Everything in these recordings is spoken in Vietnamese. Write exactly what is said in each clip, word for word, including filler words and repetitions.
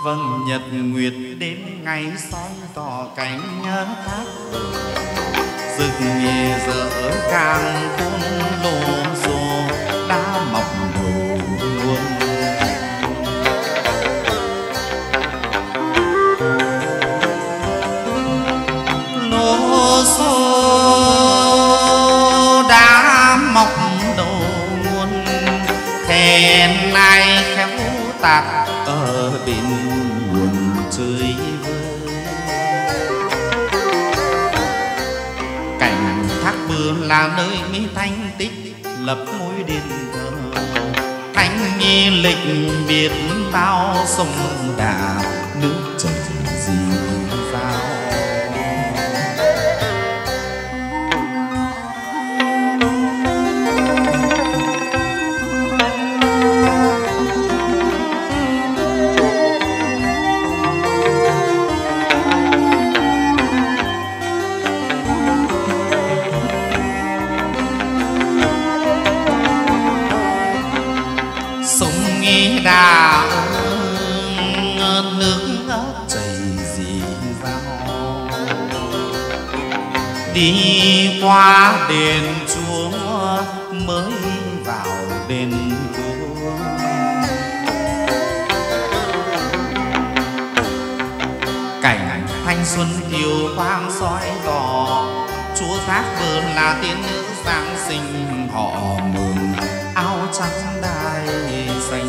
Vâng, nhật nguyệt đến ngày soi tỏ cánh thác rực nhẹ dở càng cuốn lô xô đã mọc đầu nguồn. Lô xô đã mọc đầu nguồn, khen ai khéo tạc ở bên nguồn chơi vơi. Cảnh thác Bưởi là nơi mỹ thanh tích lập ngôi đền thờ, thanh nghi lịch biệt bao sông Đà nước chảy dì dào. Đà nước chảy dì dào, đi qua đền chúa mới vào đền chúa. Cảnh thanh xuân kiều quang soi tỏ, chúa thác Bưởi là tiên nữ giáng sinh, họ mừng áo trắng đai xanh.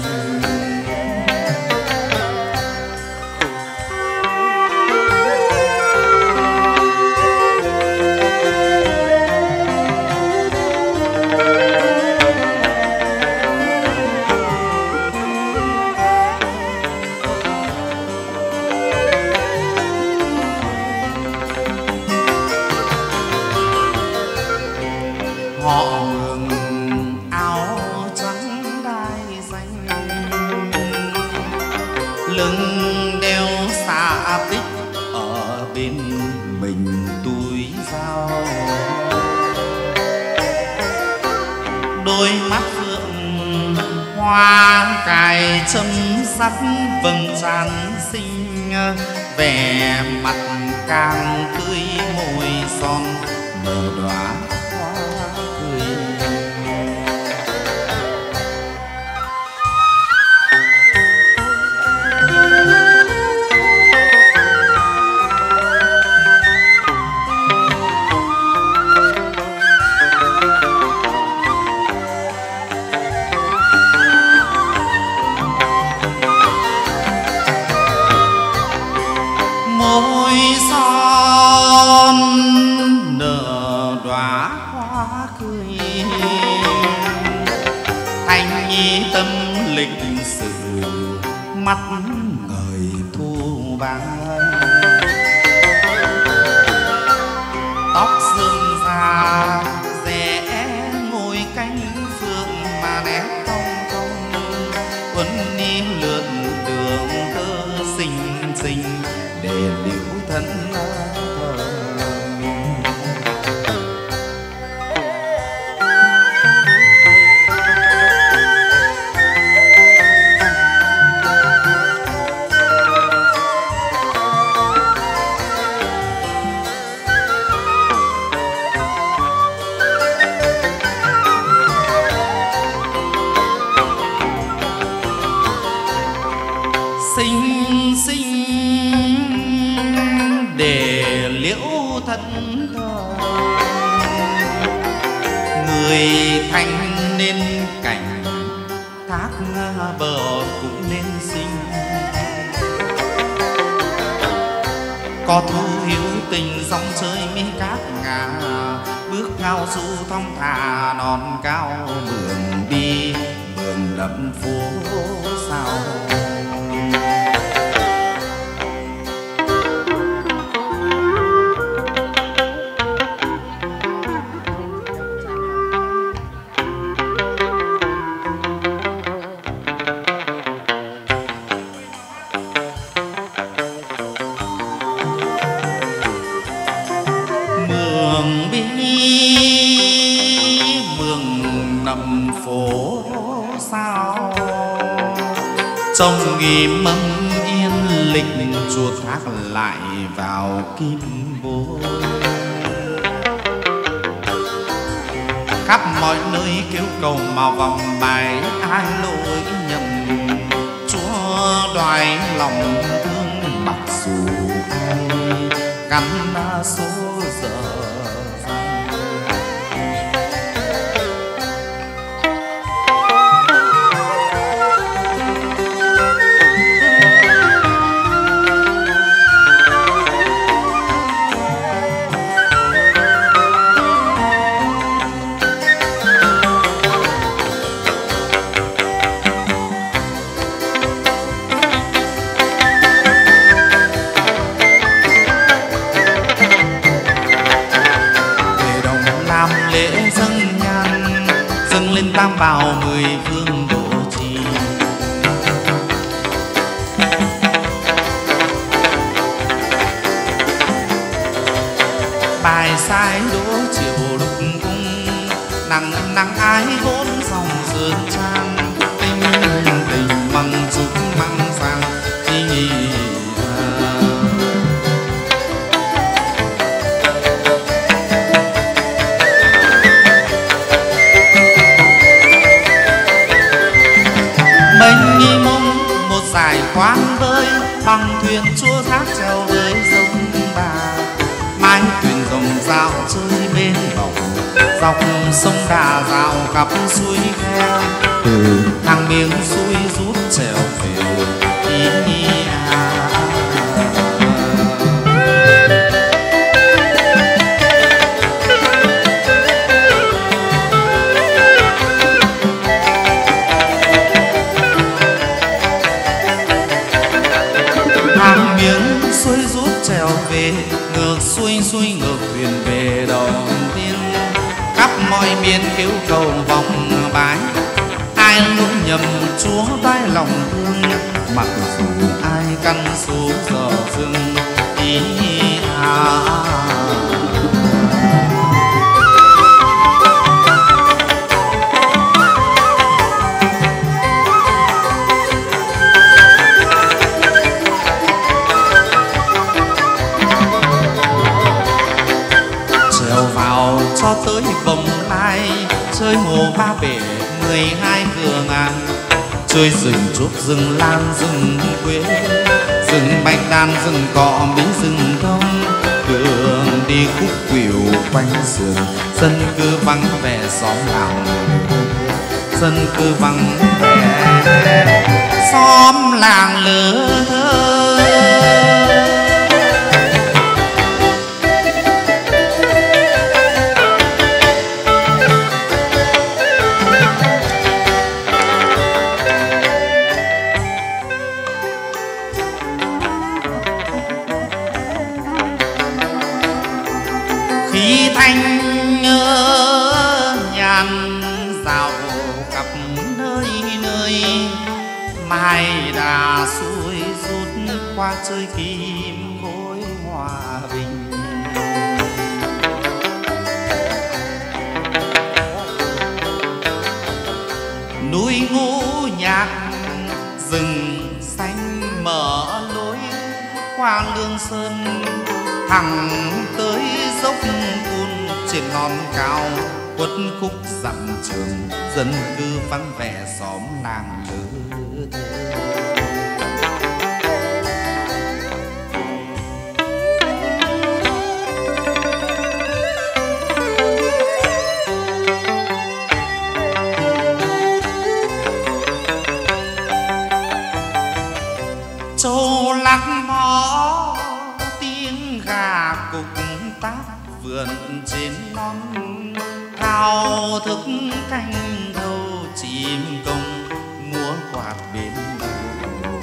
Họ mừng áo trắng đai xanh, lưng đeo xạ tích ở bên mình túi dao. Đôi mắt phượng hoa cài châm sắc vầng trán xinh, vẻ mặt càng tươi môi son nở đóa hoa cười. Môi son nở đóa hoa cười, thanh nhi tâm lịch sự mắt ngời thu vàng. Tóc sương già rẽ ngồi cánh phượng mà nét thong thong, quấn đi lượn đường thơ xinh xinh để liễu thân thờ. Xinh xinh để liễu thân thờ, người thanh nên cảnh thác bờ cũng nên xinh. Có thu hiếu tình dòng chơi mi cát ngà, bước ngao du thong thả non cao mường đi mường lẫm phố sao. Mường bi mường nằm phố sao, trông nghỉ mâm yên lịch chuột thác lại vào kim bôi. Khắp mọi nơi kêu cầu mà vòng bài ai lỗi nhầm, Chúa đoái lòng thương mặc dù ai gắn số giờ. Tam bảo mười phương độ trì, bài sai đỗ chiều lục cung, nắng nắng ái vốn dòng sườn trang, tình tình bằng dục mang sang chi. Mênh nghi mông một dải khoáng vơi, bằng thuyền chúa thác treo với sông Bà. Mái thuyền rồng dạo chơi bên bồng, dọc sông Đà dạo khắp suối khe. Từ thang miếng suối rút trèo về ý à. Hàng miếng xuôi rút trèo về, ngược xuôi xuôi ngược thuyền về đầu tiên. Khắp mọi miền kêu cầu vòng bái, ai lỗi nhầm Chúa vai lòng thương. Mặc dù ai căn số giờ dưng ý à. Cho tới Bồng Lai, chơi hồ Ba Bể mười hai cửa ngàn, chơi rừng trúc rừng lan rừng quế, rừng bạch đàn rừng cọ bí rừng thông. Đường đi khúc khuỷu quanh sườn, dân cư vắng vẻ xóm làng, dân cư vắng vẻ xóm làng lứa thơ. Khi thanh nhàn dạo khắp nơi nơi, mai đà xuôi rút qua chơi kim gối hòa bình. Núi Ngũ Nhạc rừng xanh mở lối qua Lương Sơn, thẳng tới dốc Cun trên non cao quất khúc dặm trường, dân cư vắng vẻ xóm làng lứa thơ. Châu lắc mõ tiếng gà cục tác vườn trên non, thao thức canh thâu chim công múa quạt bên đầu.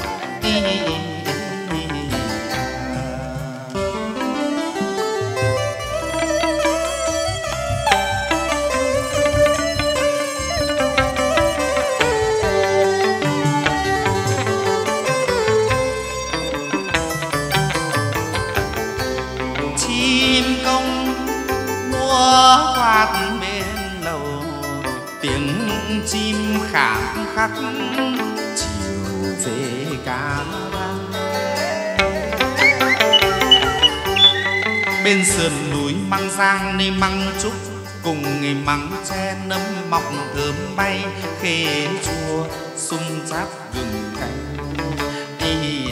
Chim công múa quạt bên lầu, tiếng chim khản khắc chiều về cá vang. bên sườn núi Măng Giang nơi Măng Trúc cùng người Măng Tre nấm mọc thơm bay khê chua sung chát gừng canh đi.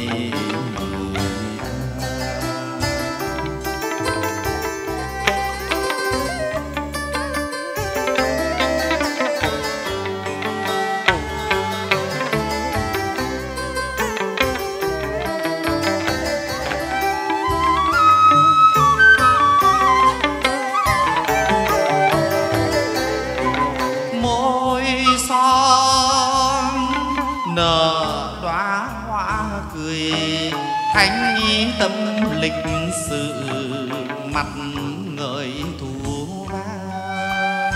Thánh tâm lịch sự mặt ngời thu vang,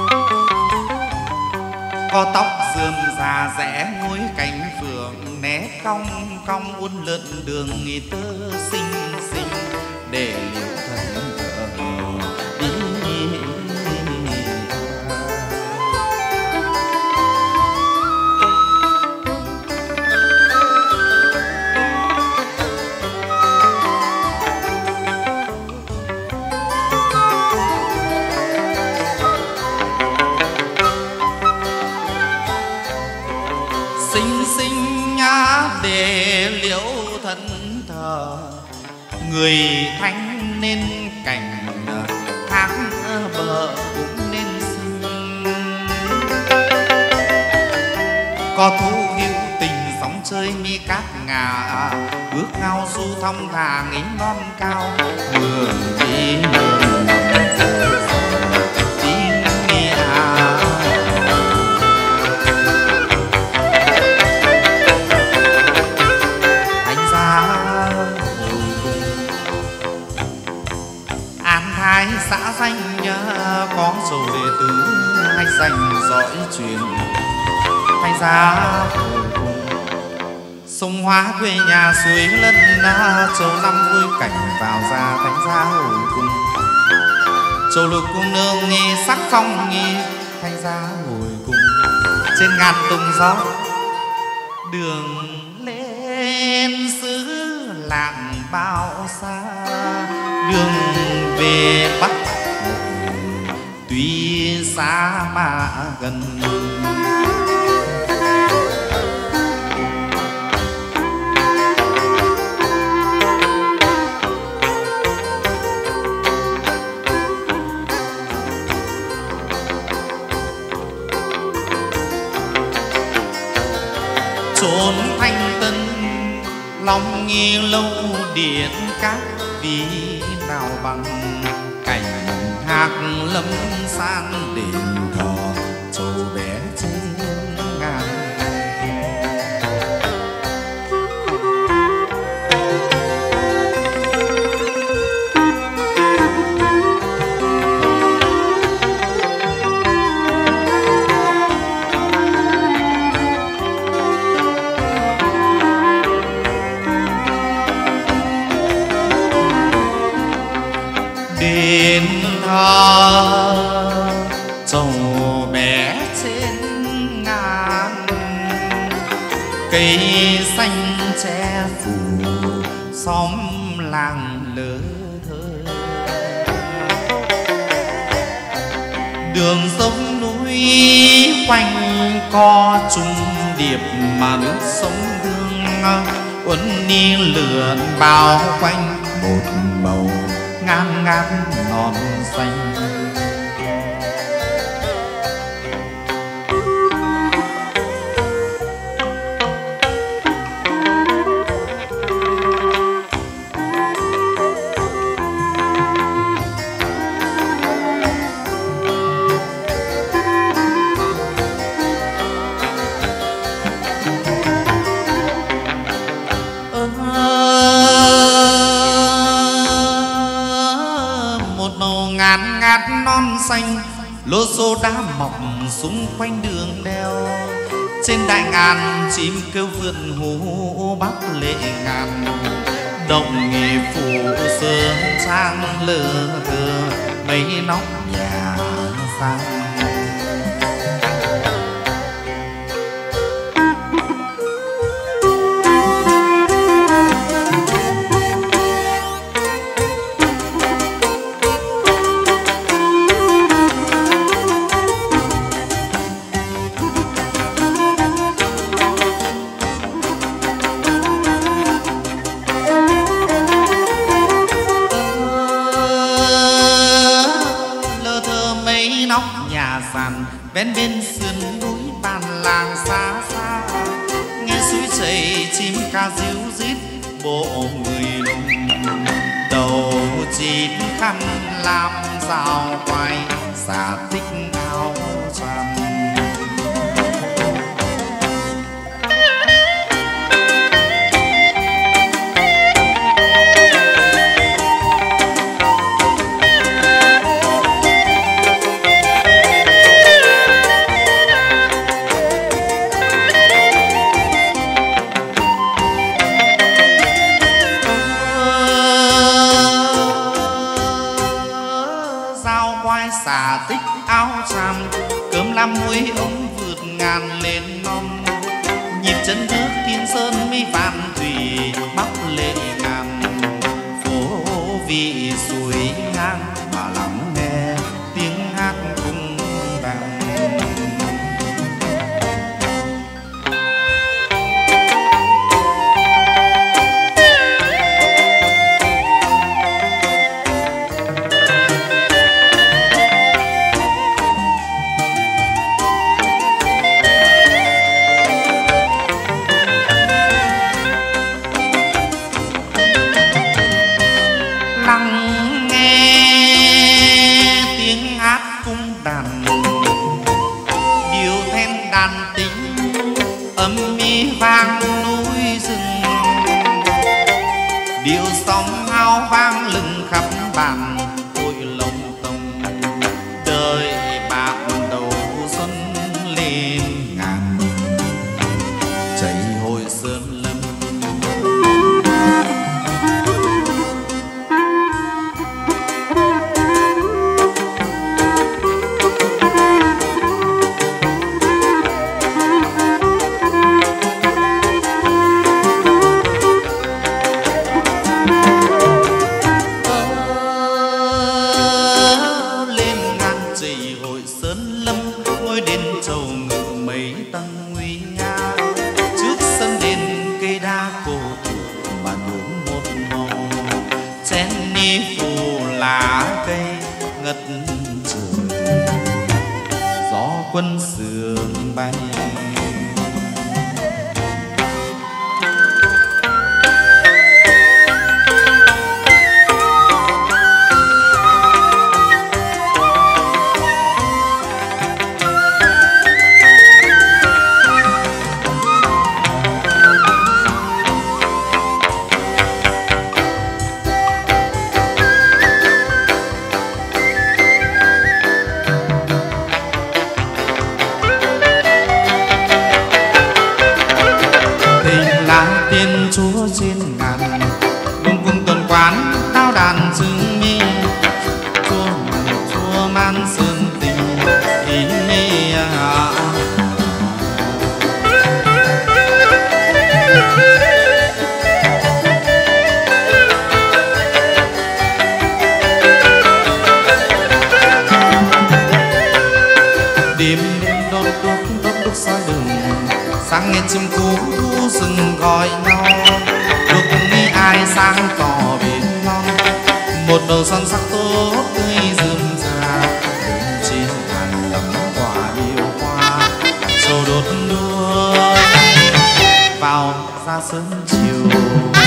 có tóc rườm rà rẽ ngôi cánh phượng né cong cong uốn lượn đường nghi tơ xinh xinh để liễu thần đi. Để liễu thân thờ người thánh nên cảnh tháng bờ cũng nên xinh, có thú hữu tình sóng chơi mi cát ngà bước ngao du thong thả nghĩ non cao đường đi đường xã danh có số đệ tử hay dành dõi truyền hay ra sông Hóa quê nhà suối lân châu năm vui cảnh vào ra thánh giá hồi cung châu lục cung nương nghi sắc phong nghi thánh giá hồi cung trên ngàn tùng gió đường lên xứ làng bao xa đường về Bắc tuy xa mà gần. Chốn thanh tân lòng nghi lâu điện các vì nào bằng cảnh hạc lâm san đền thờ châu bé trên ngàn. Đền thờ châu bé trên ngàn cây xanh che phủ xóm làng lơ thơ đường sông núi quanh co trùng điệp mà nước sông thương uốn đi lượn bao quanh một màu ngàn ngát non xanh. Ngàn ngát non xanh lô xô đá mọc xung quanh đường đèo trên đại ngàn chim kêu vượn hú bắc lệ ngàn đồng nghề phủ sớm trang lơ thơ mấy nóc nhà sang. ven bên sườn núi bàn làng xa xa, nghe suối chảy chim ca ríu rít bộ người lùng, đầu chít khăn làm sao quay xả tích áo choàng. Xả tích áo tràm, cơm làm muối ống vượt ngàn lên non, nhịp chân nước thiên sơn mi vạn thủy bắc lệ ngàn, phố vị suối ngang mà lắng nghe tiếng hát cung đàn. Lắng nghe tiếng hát cung đàn, điệu then đàn tính âm mi vang núi rừng, điệu sóng hao vang lừng khắp bản hội lồng tông, đời bạc đầu xuân lên ngàn chảy hội sơn lâm. Quân sương bay Tiên Chúa trên ngàn, cùng cùng tuần quán tao đàn chứng mi, Chúa Chúa man sơn tình ý à. Đêm đêm đốt đốt đốt đốt soi đường, sáng nghe chim cú thu rừng gọi nhau, lúc nghĩ ai sáng tỏ biển non, một đầu son sắc tốt tươi rườm rà, bên trên ngàn lấm quả yêu hoa, trầu đốt đua vào ra sớm chiều.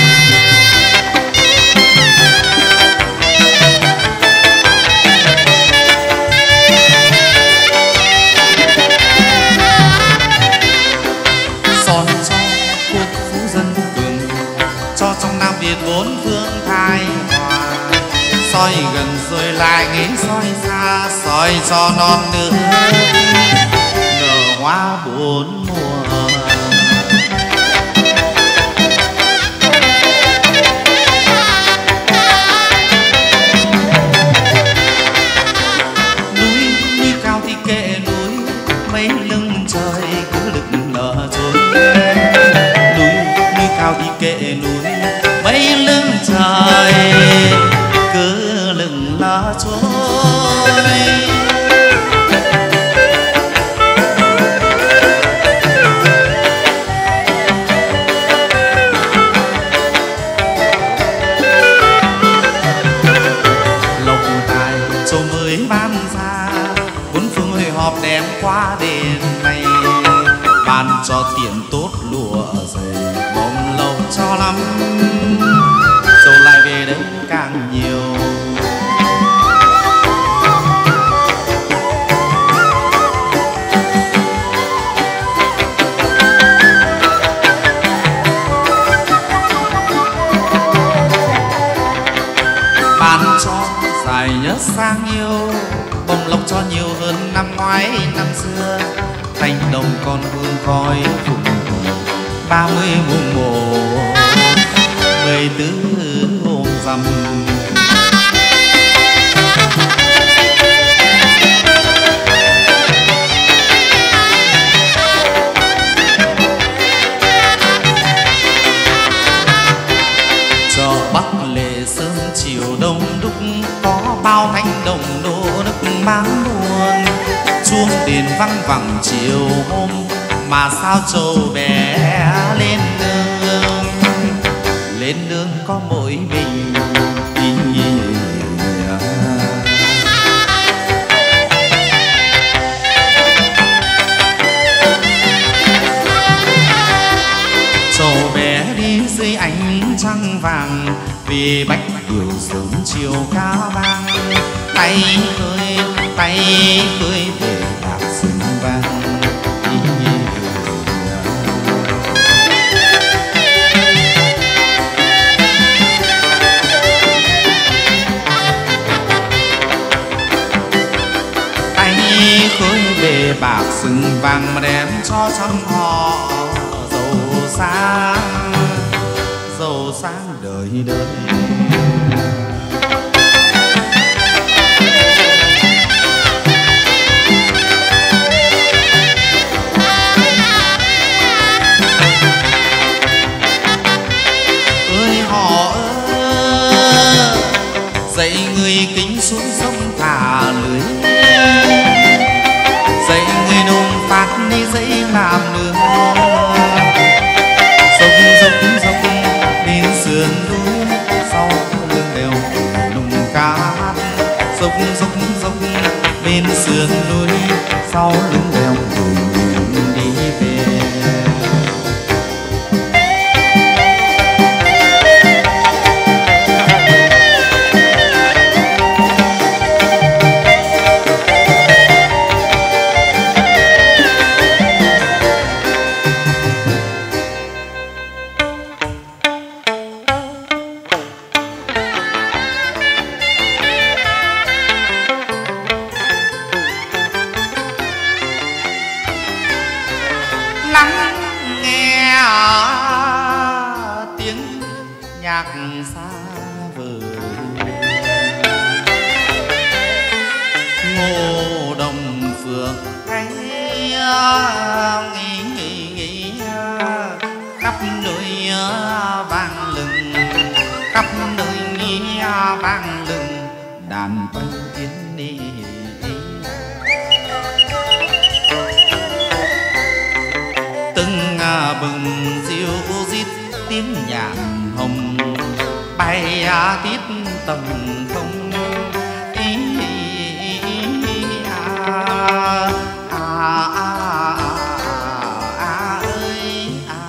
Cho trong Nam Việt bốn phương thái hòa, soi gần rồi lại nghĩ soi xa, soi cho non nước nở hoa bốn mùa. Núi núi cao thì kệ núi, mấy lưng trời cứ đực lờ trôi. Núi núi cao thì kệ núi, mấy lưng trời cứ lừng lơ trôi. Lộc tài châu mới ban ra, bốn phương hội họp đẹp quá tiền tốt lụa dày bông lộc cho lắm, rồi lại về đây càng nhiều. Ban cho dài nhớ sang yêu, bông lộc cho nhiều hơn năm ngoái năm xưa. Cánh đồng còn hương khói vùng ba mươi mùng một mười tứ hôm rằm. Cho Bắc lệ sớm chiều đông đúc, có bao thanh đồng đô nước mang buồn. Chuông đền văng vẳng chiều hôm, mà sao trâu bé lên nương. Lên nương có mỗi mình ý nghĩa. Trâu bé đi dưới ánh trăng vàng, vì bách điều sớm chiều ca vang. Tay khơi tay khơi về đạp sừng vàng. Tay khơi về bạc sừng vàng, mà đem cho trăm họ giàu sang, giàu sang đời đời. Dạy người kính xuống sông thả lưới, dạy người nông phát đi dãy làm nương. Dốc dốc dốc bên sườn núi, sau lưng đèo nùng cá. Dốc dốc dốc bên sườn núi, sau lưng đèo nùng đi về. Xa vời ngô đồng phượng ấy nghĩ nghĩ nghĩ khắp nơi vang lừng, khắp nơi nghĩ vang lừng đàn bông tiến đi. Từng bừng diêu rít tiếng nhạc hồng, bay tít tầm không ý, ý, ý à, à, à, à, à, ơi à.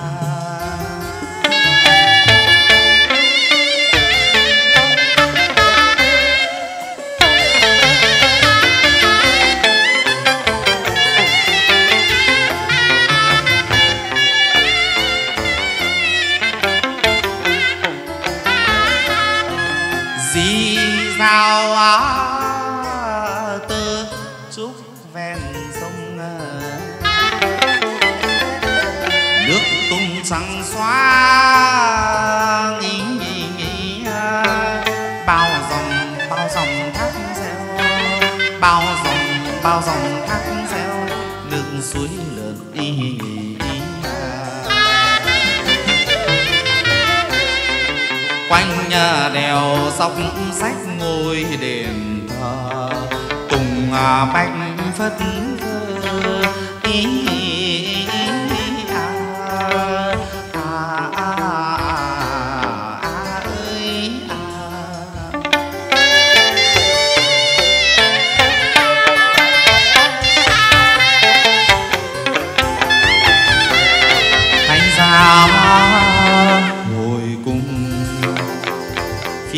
Dì dào á tơ trúc ven sông, nước tung trắng xóa nghĩ nghĩ nghĩ. Bao dòng bao dòng thác reo, bao dòng bao dòng thác reo, nước suối lượn đi. Quanh đèo dọc sách ngôi đền thờ, cùng bách phất phơ ý, ý, ý à, à, à, à, à, ơi à.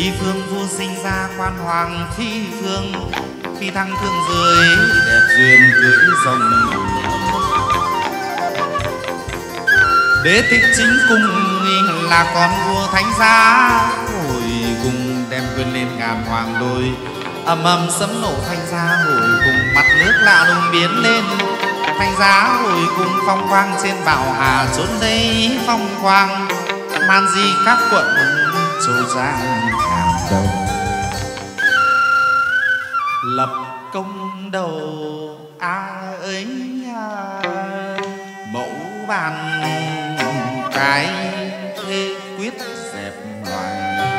Phi phương vua sinh ra quan hoàng phi phương, phi thăng thương dưới đẹp duyên cưỡi rồng. Đế thích chính cung là con vua thánh giá, hồi cùng đem quyền lên ngàn hoàng đôi. Ầm ầm sấm nổ thanh giá hồi cùng, mặt nước lạ lùng biến lên. Thanh giá hồi cùng phong quang trên bảo hà, trốn đây phong quang man di các quận châu giang hàng đầu. Lập công đầu a ấy mẫu bàn cái thế quyết dẹp loài,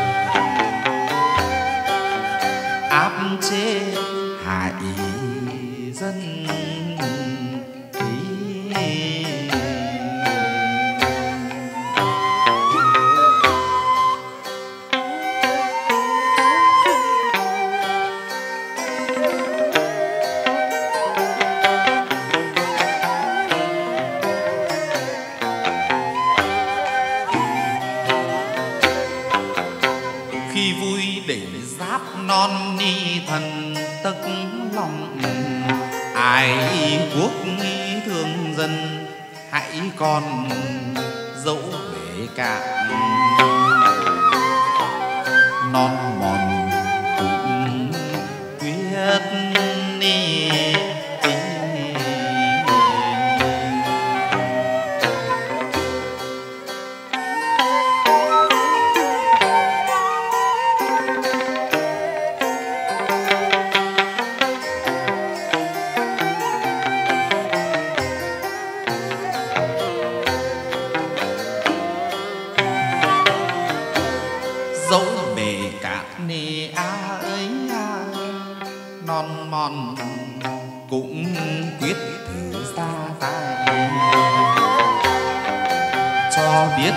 áp chế hại dân. Non ni thần tức lòng, ai quốc thương dân hãy còn dẫu bể cạn. Non mòn cũng quyết ni cũng quyết thử ra tay, cho biết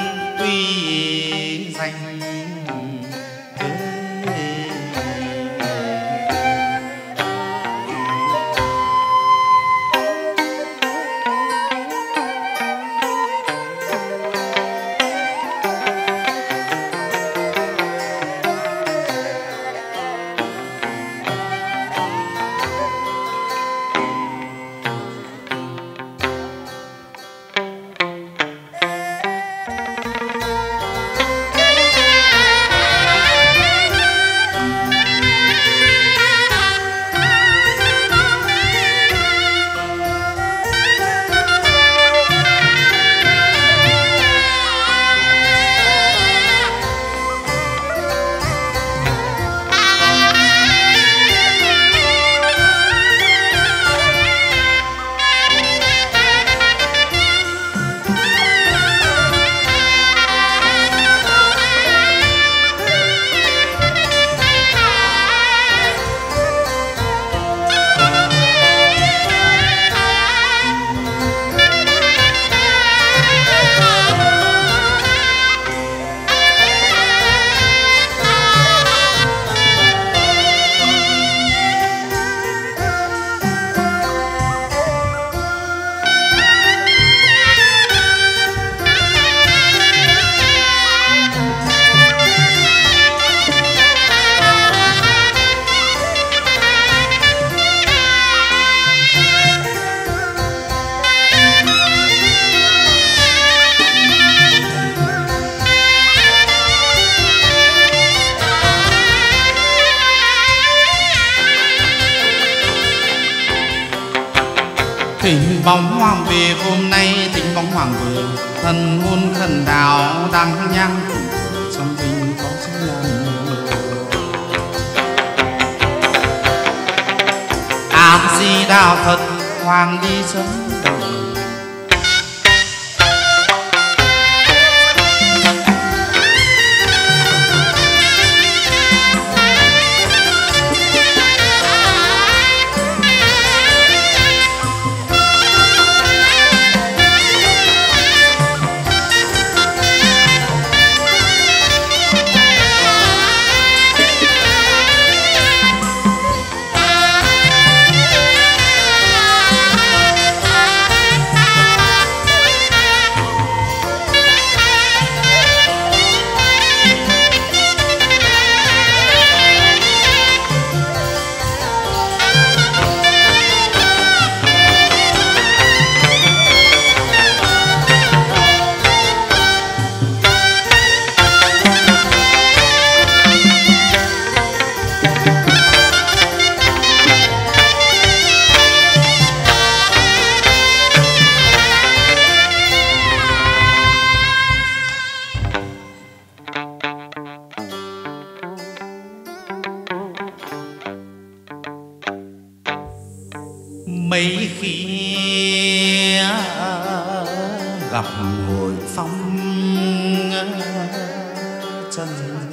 uy danh. Thỉnh bóng hoàng về hôm nay, thỉnh bóng hoàng về thần hôn thần đạo đang nhang trong đình có số lần. A Di Đà Phật hoàng đi sớm đầu. Ah gặp hội phong trần.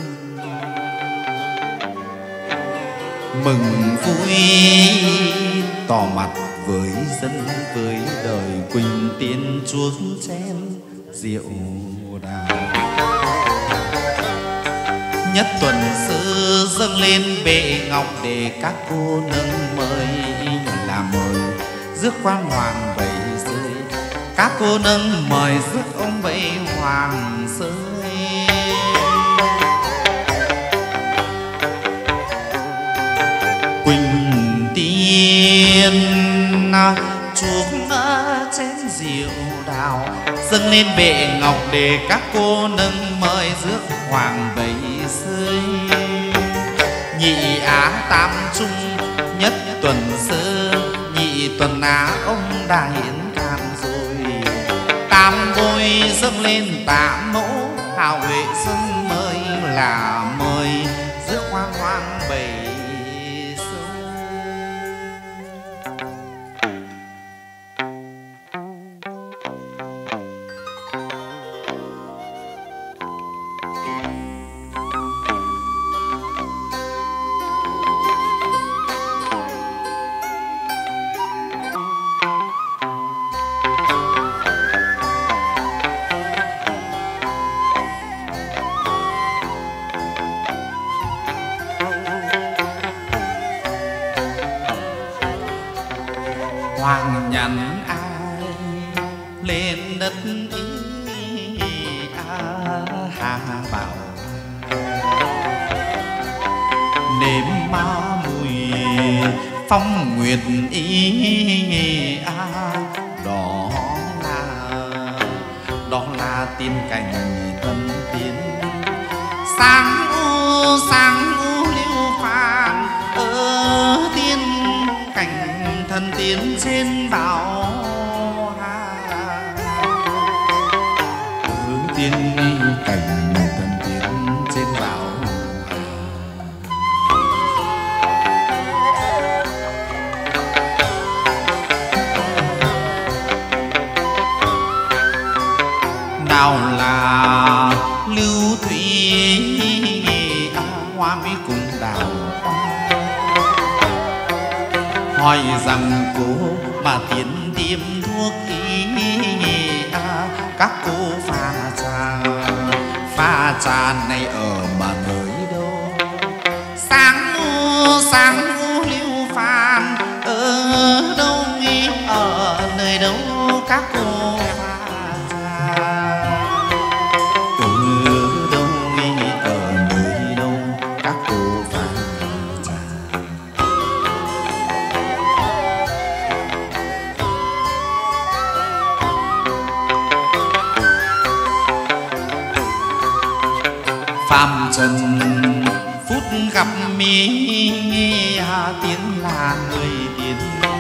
Mừng vui tỏ mặt với dân với đời, quỳnh tiên chuốc chén rượu đào. Nhất tuần sư dâng lên bệ ngọc để các cô nâng mời, là mời rước quan hoàng bảy rơi. Các cô nâng mời rước ông bảy hoàng rơi. Quỳnh tiên chuốc chén rượu đào, dâng lên bệ ngọc để các cô nâng mời rước hoàng bảy rơi. Nhị á tam trung nhất tuần sơ, nhị tuần á ông đã hiến tham rồi. Tam bôi dâng lên tám mẫu, hào huệ dâng mời là mời rước hoang hoang bảy hoàng nhắn ai lên đất ý a hà bảo. Nếm ma mùi phong nguyệt ý a, đó là đó là tiên cảnh tân tiến. Sáng u sáng u liêu phàm ở tiên cảnh thần tiến trên bảo hà. Hướng tiên cảnh thần tiến trên bảo hà. Nào là lưu thủy à, hoa mỹ cùng đào hỏi rằng cô mà tiến tiêm thuốc ý à, các cô pha trà pha trà này ở mà nơi đâu. Sáng u sáng u lưu phàm ở đâu nghĩ ở nơi đâu các cô pha trà. Ở đâu nghĩ ở nơi đâu các cô pha trà. Phàm trần phút gặp mi hà tiến là người tiến,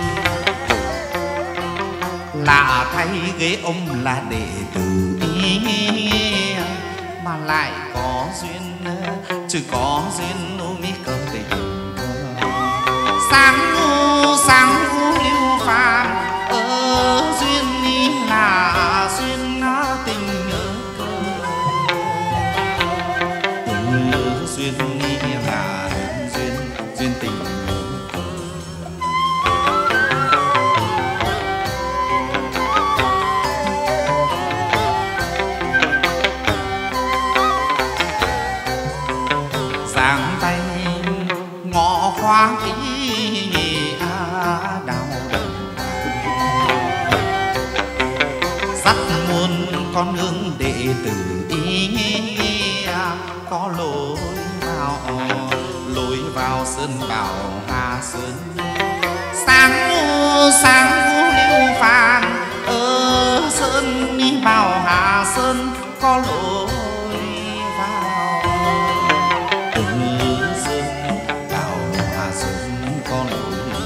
lạ thay ghế ông là đệ tử ý mà lại có duyên, chứ có duyên ô mi cơ tình. Sáng u sáng u lưu phàm ở duyên ý là duyên tình duyên ni là duyên duyên tình. Giang tay ngõ khoáng ý à, đào đồng dắt muôn con hương đệ tử ý à, có lối lối vào sơn bảo hà sơn. Sáng u sáng u lưu phàm ở sơn đi vào hà sơn, có lối vào từ sơn vào hà sơn, có lối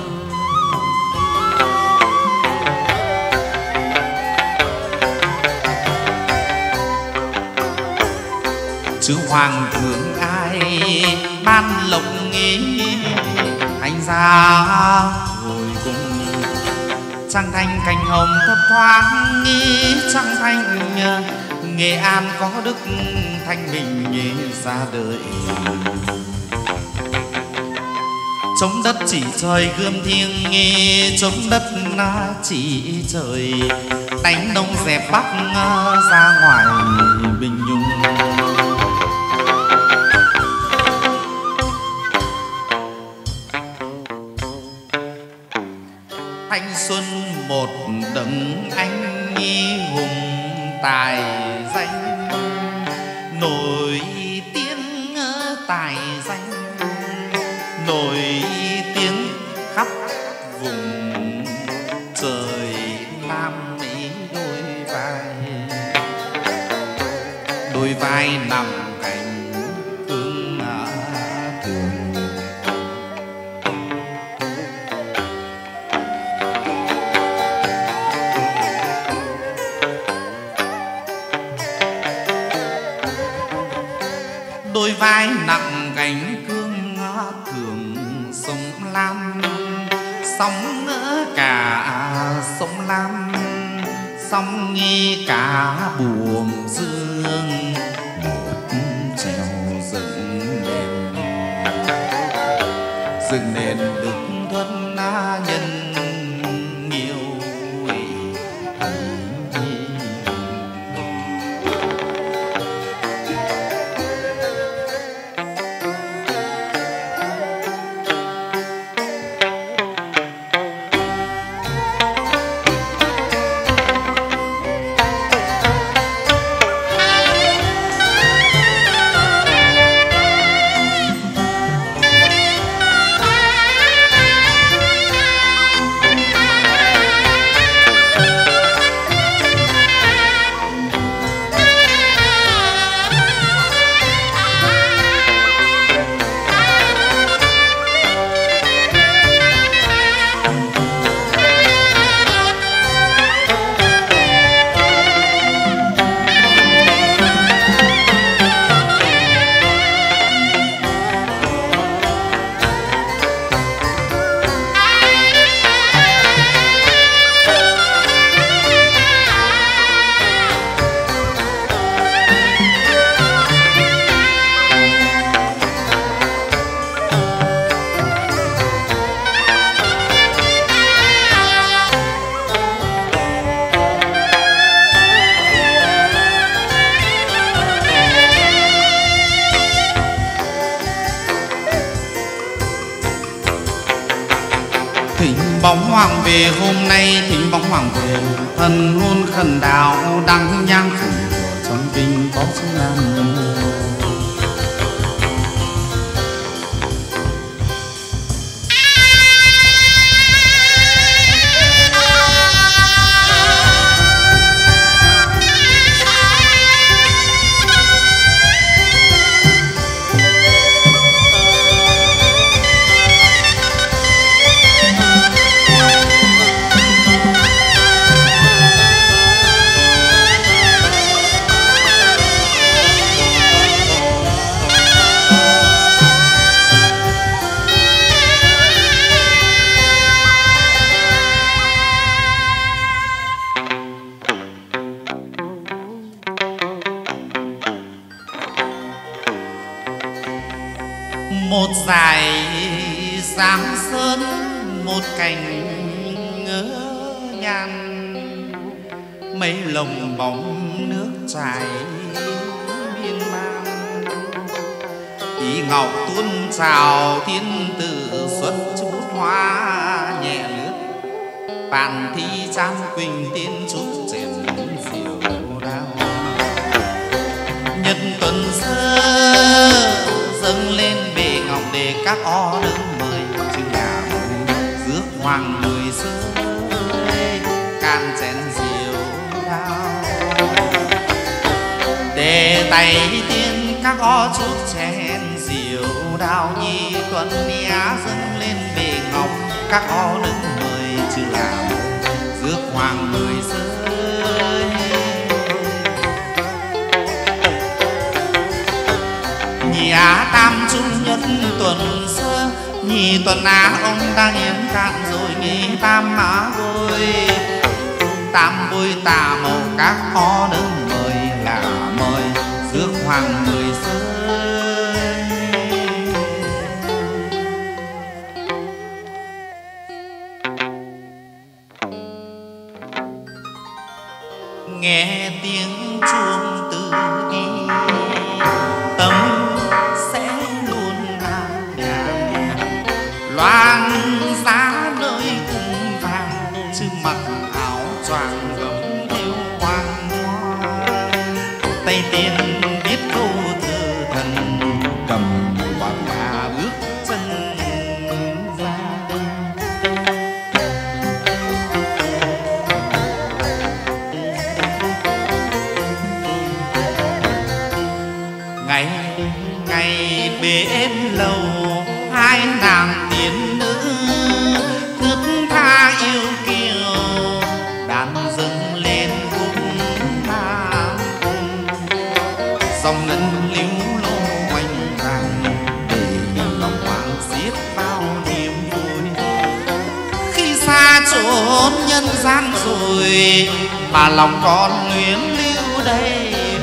vào. Chứ hoàng thượng ai ban lộc nghi anh ra rồi cùng sang thanh cành hồng thấp thoáng nghi trăng thanh. Nghệ An có đức thanh bình nhé ra đời. Chống đất chỉ trời gươm thiêng nghe, chống đất chỉ trời đánh đông dẹp bắc ra ngoài Bình Nhung. Thanh xuân một đấng anh nghi hùng tài danh, nổi tiếng tài danh nổi tiếng khắp vùng trời Nam Mỹ. Đôi vai đôi vai nằm cạnh cương thường. Đôi vai nặng cánh cương thường, sông Lam sóng cả sông Lam, sóng nghi cả buồm dương, một trèo dựng nền dựng nền đức thuần nhân nhiều. Bóng hoàng về hôm nay, thỉnh bóng hoàng về thần hôn khẩn đạo đăng nhang phủ trong kinh có chữ ngàn. Một dải giang sơn, một cành ngỡ nhan, mấy lồng bóng nước chảy miên man. Ý ngọc tuôn trào thiên tử xuất chút hoa nhẹ lướt, bàn thi trang quỳnh tiên chút chèn diều đao. Nhật tuần sơ dâng lên bề ngọc để các ó đứng mời, chữ nhà rước hoàng mười rơi can chén diều đao. Để tay tiên các ó chút chén diều đao, nhi tuần nhã dâng lên bề ngọc các ó đứng mời, chữ nhà rước hoàng mười rơi. Nhà tam trung nhất tuần sơ, thì tuần á ông ta hiến cạn rồi nghĩ tam mã vôi tam vui tà màu các ó đơn mời là mời rước hoàng mười rơi. Nghe tiếng chuông từ đi tâm sẽ luôn ngàn ngàn loan giá nơi cung vàng chứ mặc áo choàng gấm theo hoàng hoa tay tiên biết câu thơ thần cầm quạt nhà bước chân ra. Ngày ngày bên lầu hai nàng tiên nữ thướt tha yêu kiều đàn dâng lên khúc nam dòng ngân líu lô hoành tráng để lòng hoàng xiết bao niềm vui. Khi xa chốn nhân gian rồi mà lòng con luyến lưu đây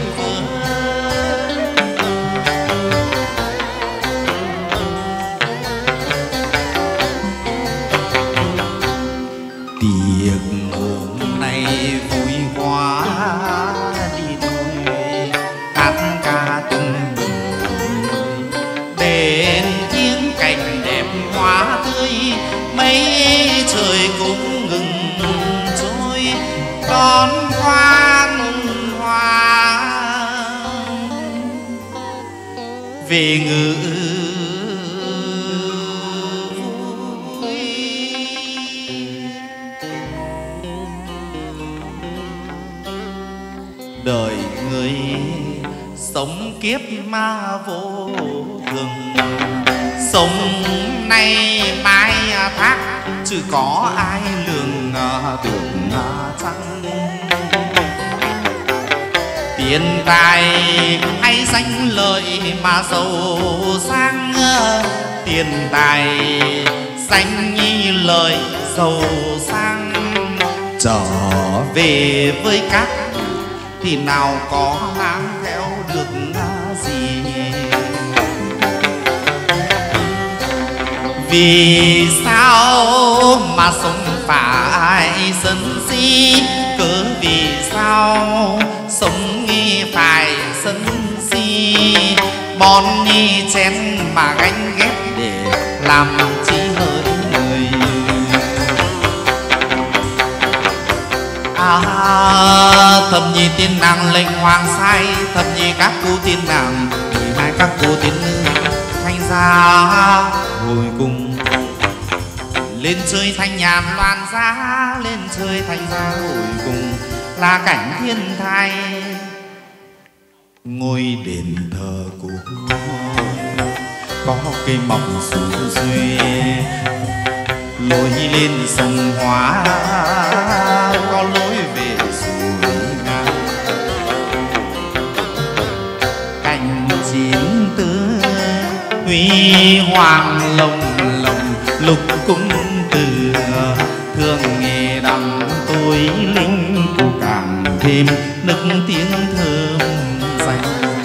tiệc hôm nay vui quá đi thôi hát ca tung bừng đến tiếng cảnh đẹp hoa tươi mấy trời cũng ngừng trôi đón quan hoa về ngự đời người sống kiếp ma vô thường sống nay mai thác chứ có ai lường được chăng. Tiền tài hay danh lợi mà giàu sang tiền tài danh nhi lợi giàu sang trở về với các thì nào có mang theo được gì. Vì sao mà sống phải sân si cớ vì sao sống nghi phải sân si bon ni chén mà ganh ghét để làm chi hỡi người. À, thầm nhi tiên nàng lệnh hoàng sai thầm nhi các cô tiên nàng mười hai các cô tiên nữ thanh gia hồi cùng lên chơi thanh nhàn loan giá lên chơi thanh gia hồi cùng là cảnh thiên thai ngôi đền thờ cũ có cây mọc sum xuê lối lên sông Hóa có lối về suối ngang cảnh chiến tứ huy hoàng lồng lồng lục cung từ thương nghe đắm tôi linh cô càng thêm nức tiếng thơm danh.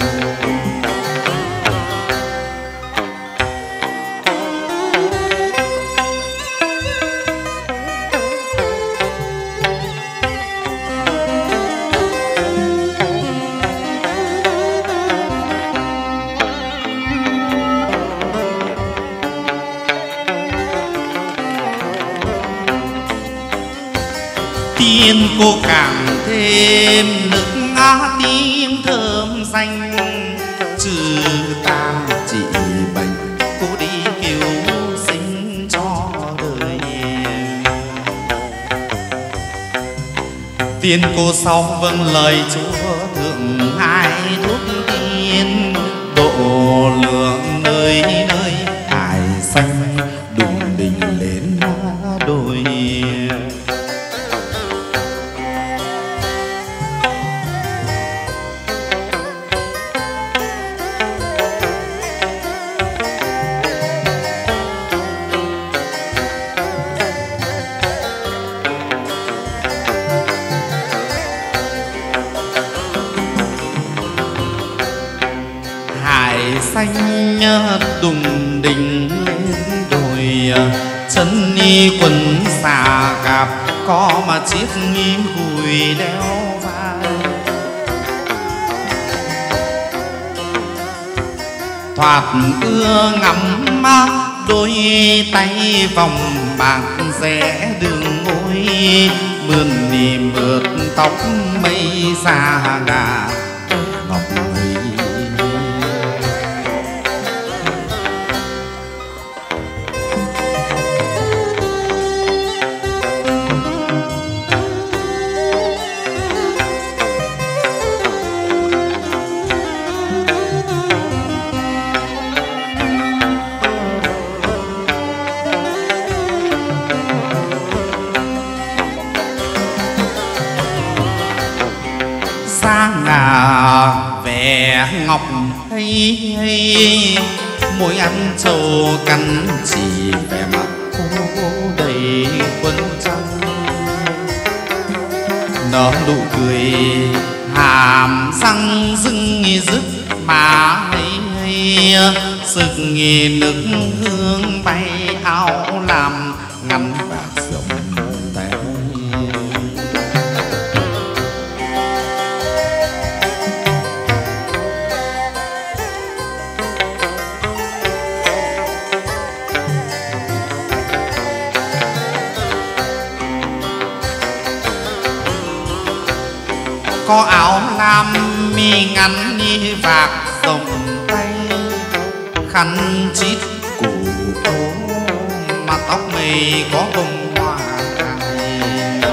Tiên cô càng thêm nức á tiếng thơm danh trừ ta chỉ bệnh cô đi cứu sinh cho đời. Tiên cô sau vâng lời Chúa thượng hai thuốc tiên độ lượng nơi nơi hải xanh đùng đình lên đồi. xanh đùng đỉnh lên đồi, chân ni quần xà cạp có mà chiếc nghi gùi đeo vai. Thoạt ưa ngắm đôi tay vòng bạc rẽ đường ngôi, mượn đi mượt tóc mây xa gà ngọc mây. Ngà vẻ ngọc hay hay, môi ăn trầu cắn chỉ vẻ mặt cô đầy quân trong, nở nụ cười hàm răng rưng rứt mà hay hay, sực nghỉ nức hương bay áo làm ngắn bạc rộng tay. Có áo lam mi ngắn ni vạc rộng tay, khăn chít củ ố mà tóc mây có bông hoa cài.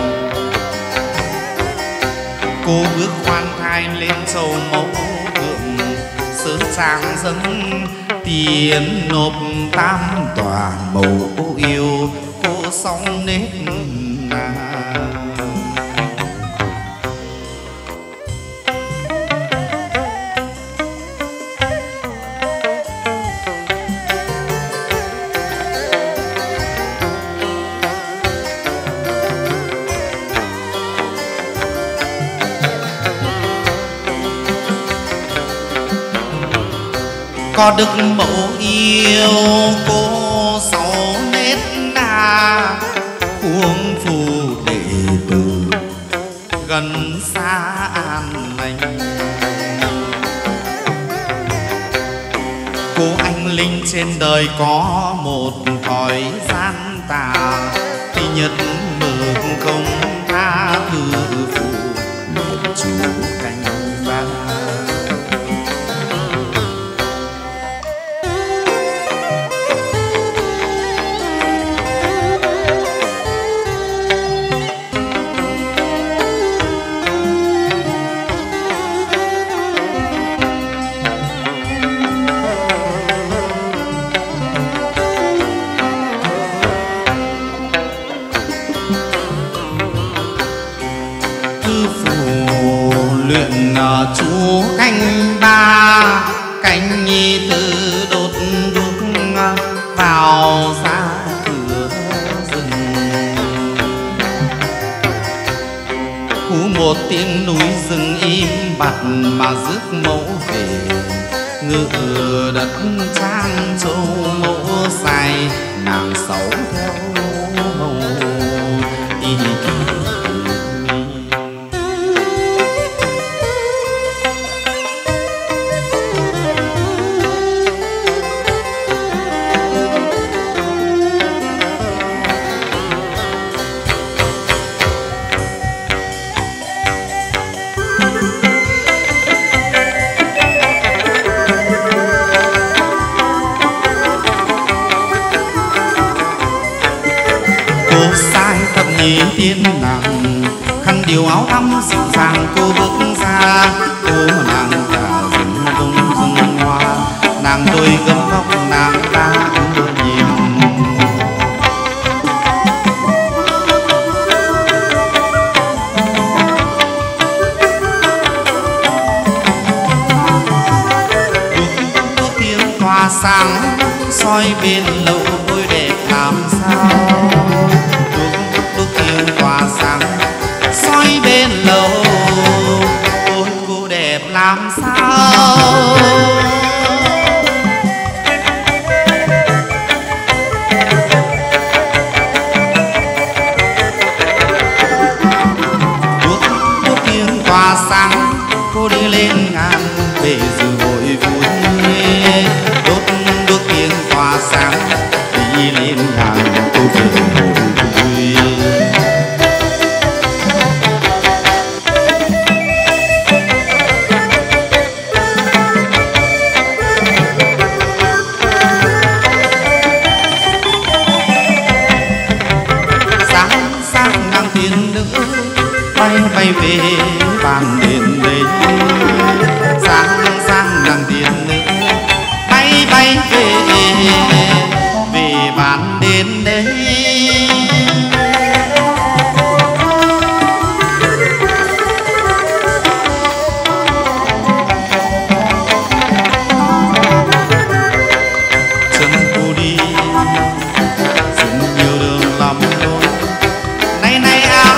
Cô bước khoan thai lên châu mẫu thượng, sớ trang dâng tiền nộp tam tòa màu yêu. Cô sóng nết nàng có đức mẫu yêu. Cô sáu nét na khuôn phù đệ tử gần xa an lành. Cô anh linh trên đời có một thời gian tà, khi nhật mực không tha thứ phụ một chú canh vàng. Chú canh ba canh nhi từ đốt đuốc vào ra cửa rừng. Hú một tiếng núi rừng im bặt mà rước mẫu về, ngựa đất trang châu mẫu dài nàng sáu theo màu y tiên nàng khăn điều áo thắm dịu dàng. Cô bước ra cô nàng cả rừng đông rừng hoa, nàng đôi gấm tóc nàng ta ưa nhiều. Đuốc tiếng tỏa sáng soi bên lầu ôi đẹp làm sao. Tỏa sáng soi bên lầu ôi cô đẹp làm sao. tỏa sáng, cô đi lên ngàn về dự hội vui. Đốt đuốc tiếng tỏa sáng, đi lên ngàn cô về hội vui. Bay về bàn đền đây, sáng sáng nàng tiền nữa bay bay về về bàn đền đây. Chân cô đi dừng nhiều đường lắm lối, này này à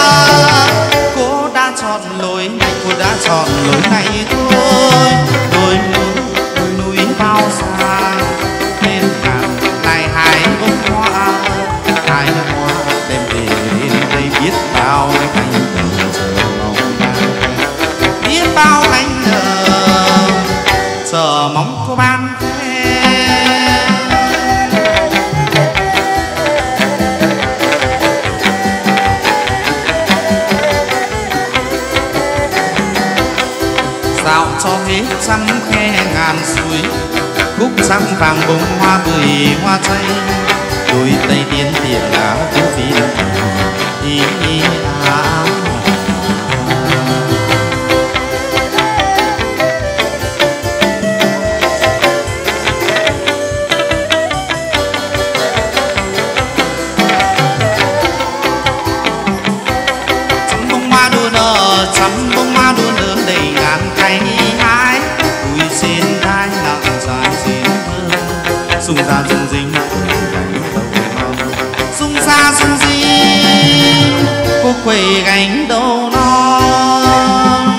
chọn lối này, cô đã chọn lối này thôi. Đôi núi đôi núi bao xa bên ngàn lại hai bông hoa, hai bông hoa đem về đến đây biết bao cánh cờ chờ mong, biết bao cánh cờ chờ mong cô ban dạo cho hết trăm khe ngàn suối, cúc trắng vàng bông hoa bưởi hoa chay, đôi tay tiến tỉa lá tiếng phi đi à. Trăm bông hoa đua nở, trăm bông hoa đua nở đầy ngàn cánh hái, vui trên đai nặng dài xin thơ, sung ra rung rinh sung ra rung rinh cô quẩy gánh đầu non.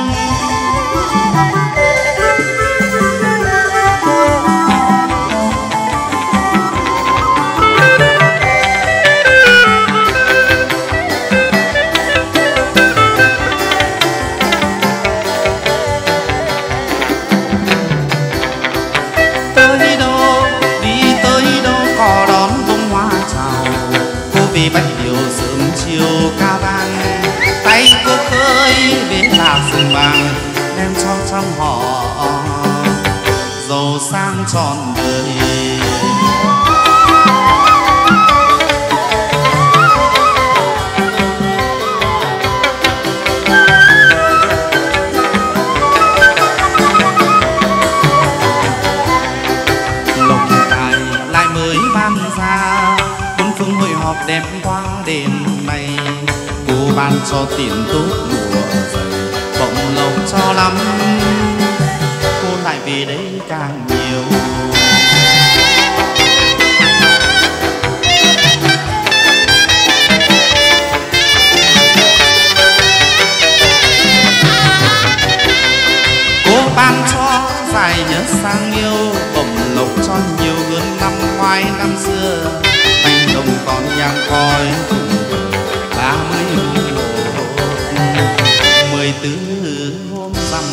Vì bách điều sớm chiều ca vang, tay cô khơi bên lạc rừng vàng, đem cho trăm họ giàu sang trọn đời. Lộc tài lại mới ban ra, phương hội họp đem qua đêm nay, cô ban cho tiền tốt mùa dày, bỗng lộc cho lắm, cô lại về đây càng nhiều. Cô ban cho dài nhớ sang yêu, bỗng lộc cho nhiều hơn năm ngoái năm xưa. Đồng còn nhang coi ba mươi một mười tứ hôm rằm,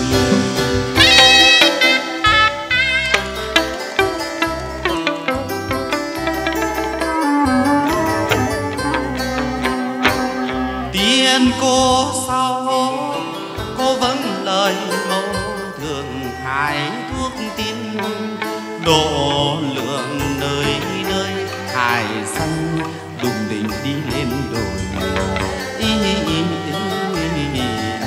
tiền cô sau cô vâng lời mẫu thường hái thuốc tin độ lượng nơi nơi hải xanh đùng đỉnh đi lên đồi. Ý, ý, ý, ý, ý.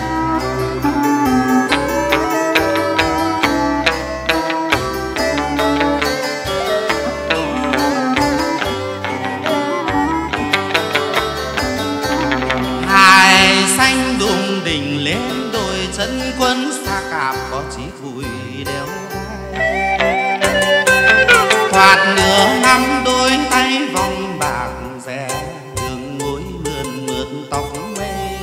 Hải xanh đùng đỉnh lên đồi, chân quân xa cạp có chí vui đeo vai, thoạt nửa năm đôi tay vòng bạc rẻ, đường môi mượt mượt tóc mây.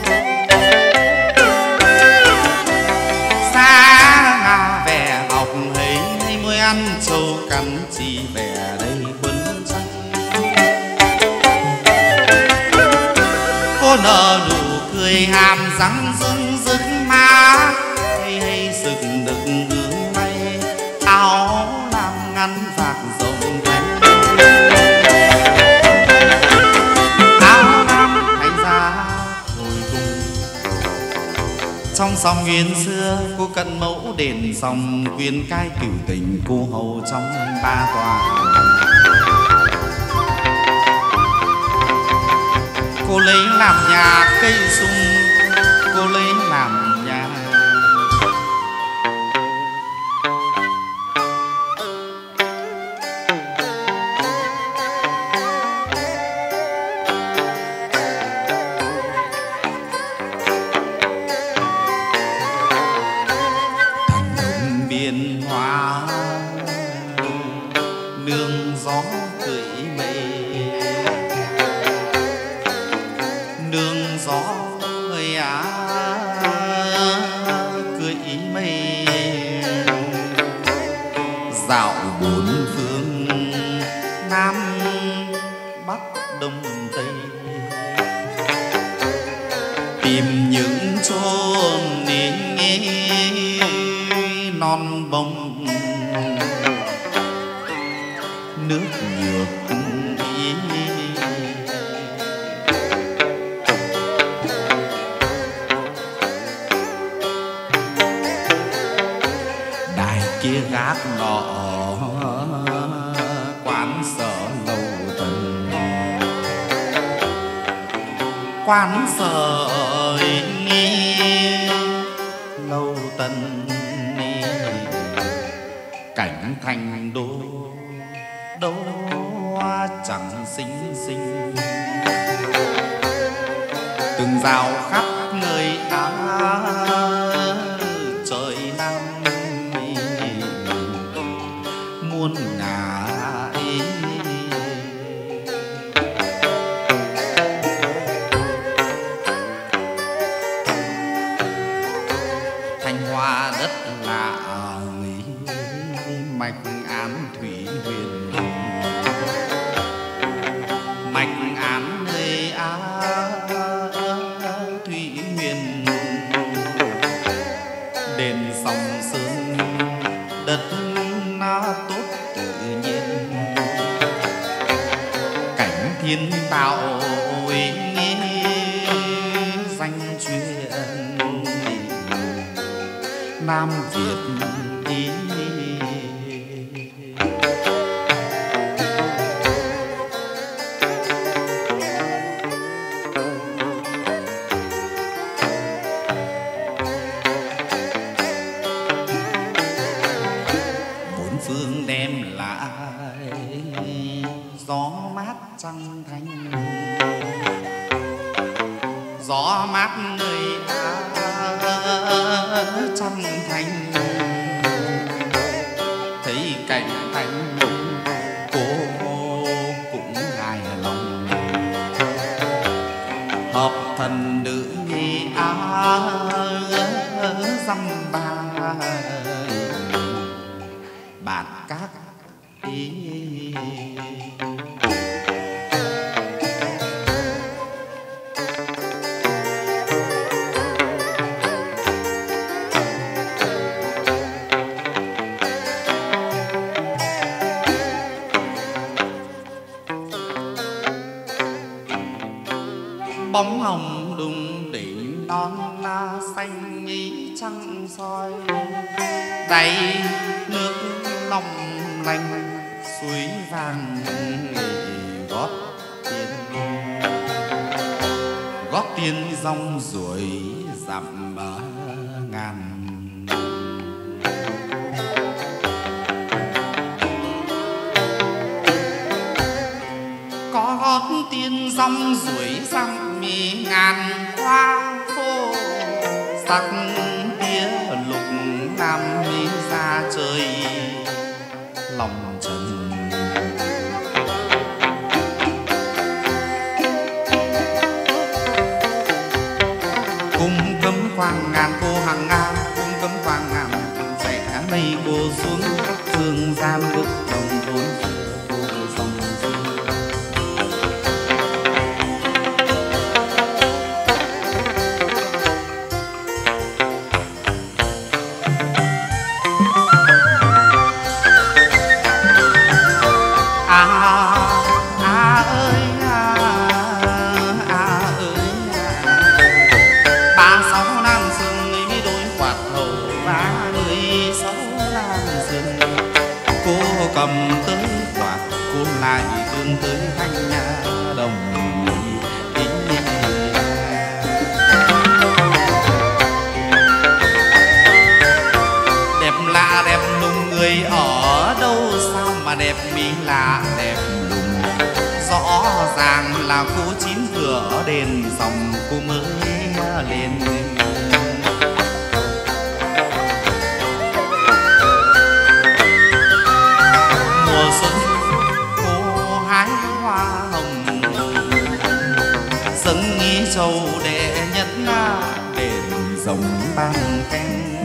Xa ngà vẻ học ấy hay môi ăn trâu cắn chỉ vẻ đây quấn chân. Cô nở nụ cười cười hàm răng rưng rức má hay hay sực nực ương mây áo làm ngắn vạt rộng cánh áo nam thành ra hồi cùng trong sòng nguyên xưa cô cận mẫu đền sòng quyên cai cửu tình cô hầu trong ba tòa. Cô lấy làm nhà cây sung, cô lấy làm nhà thành đồng biên hoa nương gió cưỡi mây nương gió ơi á cưỡi mây dạo bốn phương nam bắc đông tây tìm những chốn non bông nước nhược ý đài kia gác nọ quán sở lâu tần quán sở lâu tần cảnh thành đô đâu chẳng xinh xinh từng rào khắp người ta trời nam muôn ngả ý thanh hoa đất lạ mạch án thủy huyền mạch án nơi á thủy huyền đền sông sơn đất nó tốt tự nhiên cảnh thiên tạo danh truyền Nam Việt ý phương đem lại gió mát trăng thanh gió mát nơi á trăng thanh thấy cảnh thanh cô cũng hài lòng hợp thần nữ nhi á dăm ba bạn các ý bóng hồng đùng đỉnh non la xanh ý trăng soi đáy nước long lanh suối vàng gót tiên gót tiên rong ruổi dặm ngàn có gót tiên rong ruổi dặm mì ngàn hoa khô sắc tía lục nam mi ra trời lòng trần cung cấm quang ngàn cô hàng ngang cung cấm quang ngàn rẽ mây cô xuống phương gian bước đồng vốn cô dòng cầm tới quạt cô lại tương tới thanh nhà đồng. Đẹp lạ đẹp lùng người ở đâu sao mà đẹp mỹ lạ đẹp lùng. Rõ ràng là cô chín vừa ở đền dòng cô mới lên. Mùa xuân cô hái hoa hồng dâng nghi châu đệ nhất đền rồng ban khen.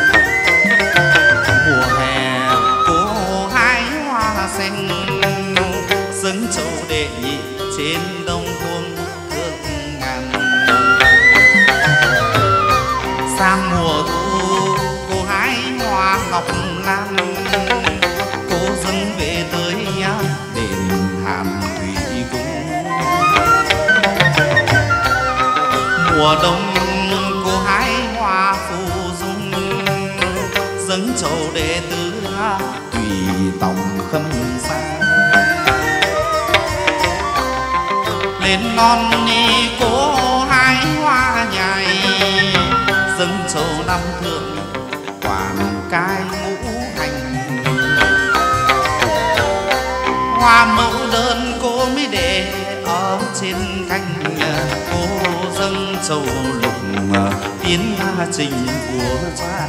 Mùa hè cô hái hoa xanh dâng châu đệ nhị trên đông thôn thước ngàn. Sang mùa thu cô hái hoa ngọc lan cô dâng về tới đền Hàm Thủy Cung. Mùa đông cô hái hoa phù dung dâng châu đệ tứ tùy tòng khâm sai. Lên non ni cô hái hoa nhài dâng châu năm thượng quản cai ngũ hành. Hoa mẫu đơn cô mới để ở trên canh cô dâng châu lục tiến trình của cha.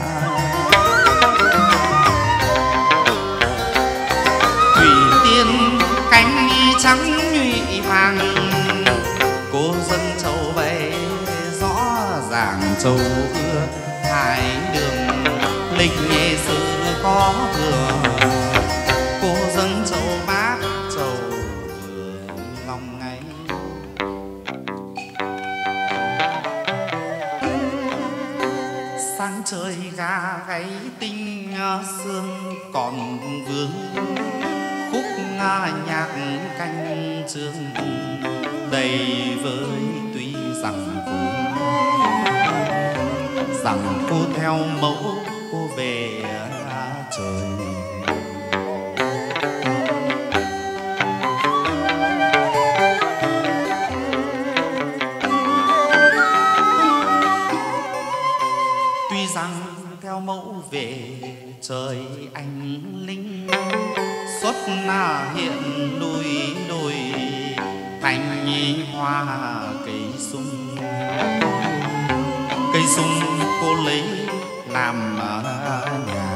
Thủy tiên cánh trắng nhụy vàng cô dâng châu bay rõ ràng châu ưa hai đường lịch nghệ sự có vừa. Cô dâng châu bát châu vừa lòng ngay. Sáng trời gà gáy tinh sương còn vương khúc nhạc canh chương đầy với tuy rằng cô rằng cô theo mẫu cô về trời. Tuy rằng theo mẫu về trời anh linh xuất hiện núi đồi thành hoa cây sung. Cây sung cô lấy làm nhà.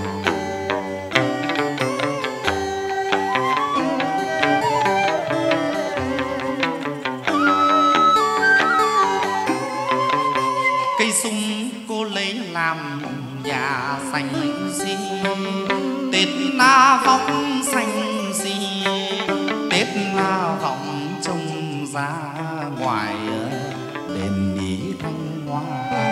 Cây sung cô lấy làm nhà xanh xi Tết na vọng xanh xi Tết na vọng trông ra ngoài đền ý Thanh Hoa.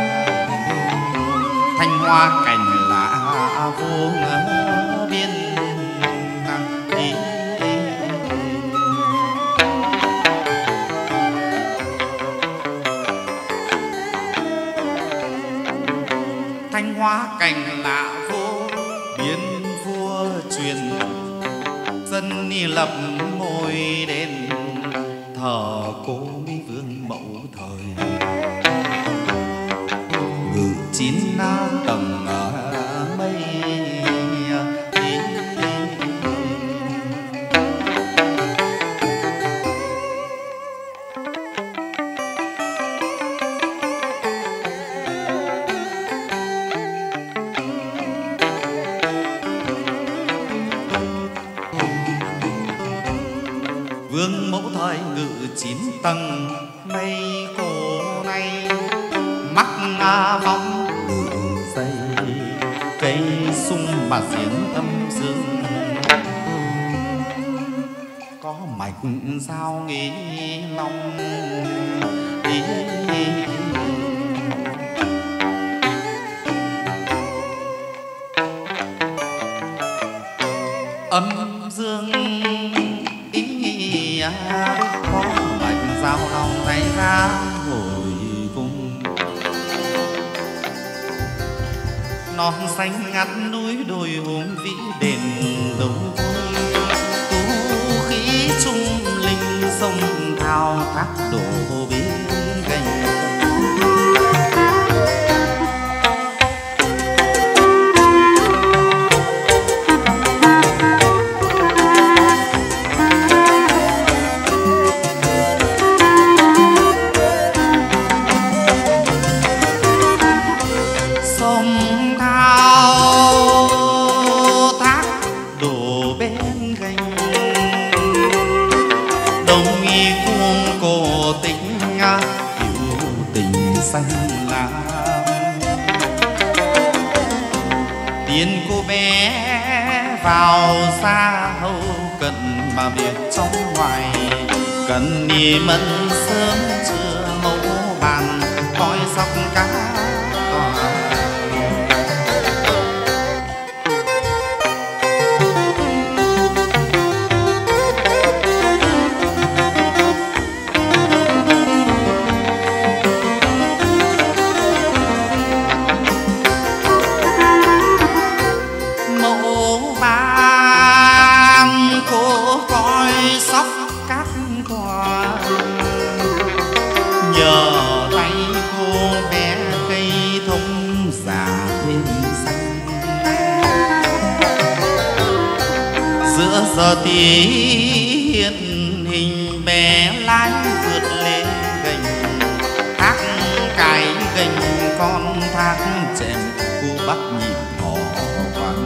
Thanh Hoa cảnh lạ vô ngờ biên ý. Thanh Hoa cảnh lạ vô biên vua truyền dân ni lập ngôi đền thờ cô Mỹ Vương mẫu thời ngự chín tầng ở mây. Vương mẫu thời ngự chín tầng mây cổ này mắc vong ngự dây cây sung mà giếng âm dương có mạch sao nghĩ long ý. Âm dương có mạch giao lòng tay ra hồi cung. non xanh ngắt núi đồi hùng vĩ đền đầu vui, tú khí trung linh sông thao thác đổ bên gành. Xanh lam tiền cô bé vào xa hầu cận mà việc trong ngoài cần ni mẫn sớm trưa mẫu bàn coi dọc cá giờ tí hiện hình bé lái vượt lên gành thác cái gành con thác chèm cô bắt nhịp họ quán.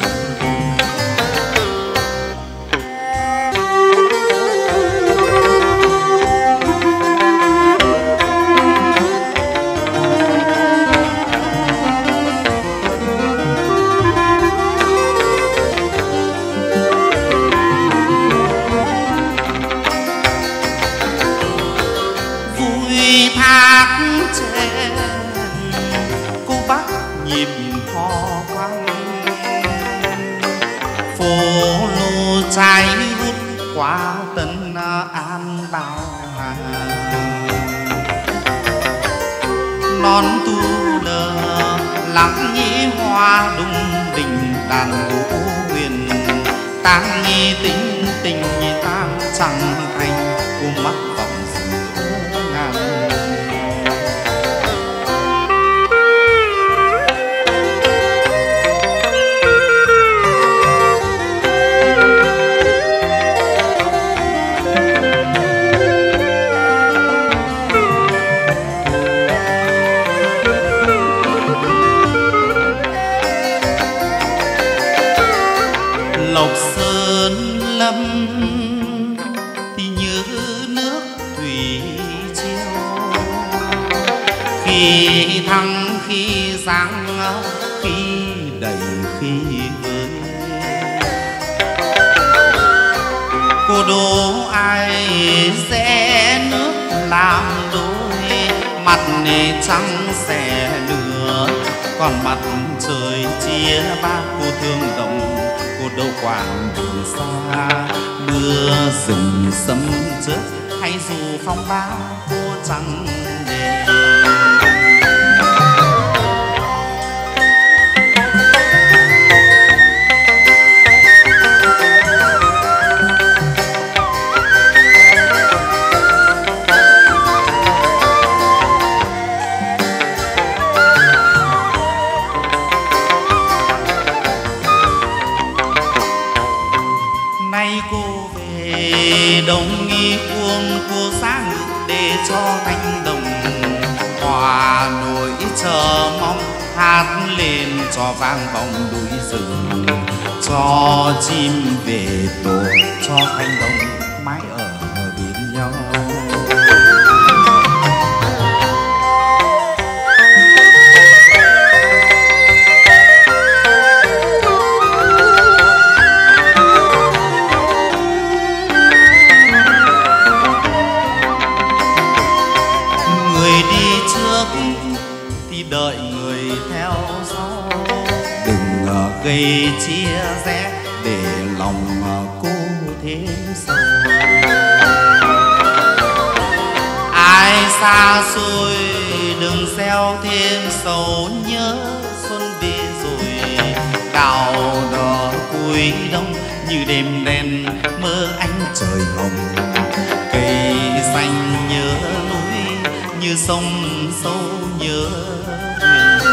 Thác trên cô bắt nhịp hò vang phố lô trái hút qua Tân An bao non tu lờ lắng nhĩ hoa đung đình đàn vũ huyền tang nhi tính tình nhi tang chẳng thành cô mắt vọng Lộc Sơn Lâm thì như nước thủy chiều, khi thăng khi giang khi đầy khi vơi. Cô đố ai sẽ nước làm đôi, mặt này trắng xẻ lửa, còn mặt trời chia ba. Cô thương đồng cô đâu quản đường xa, mưa rừng sấm chớp hay dù phong ba cô chẳng để. Nay cô về đồng nghi cuồng cô sáng để cho cánh đồng hòa nỗi chờ mong, hát lên cho vang vọng núi rừng, cho chim về tổ, cho cánh đồng mãi ở bên nhau. Thì đợi người theo sau, đừng gây chia rẽ để lòng cô thêm sâu. Ai xa xôi đừng gieo thêm sầu nhớ, xuân về rồi như đêm đen mơ ánh trời hồng, cây xanh nhớ núi như sông sâu nhớ thuyền.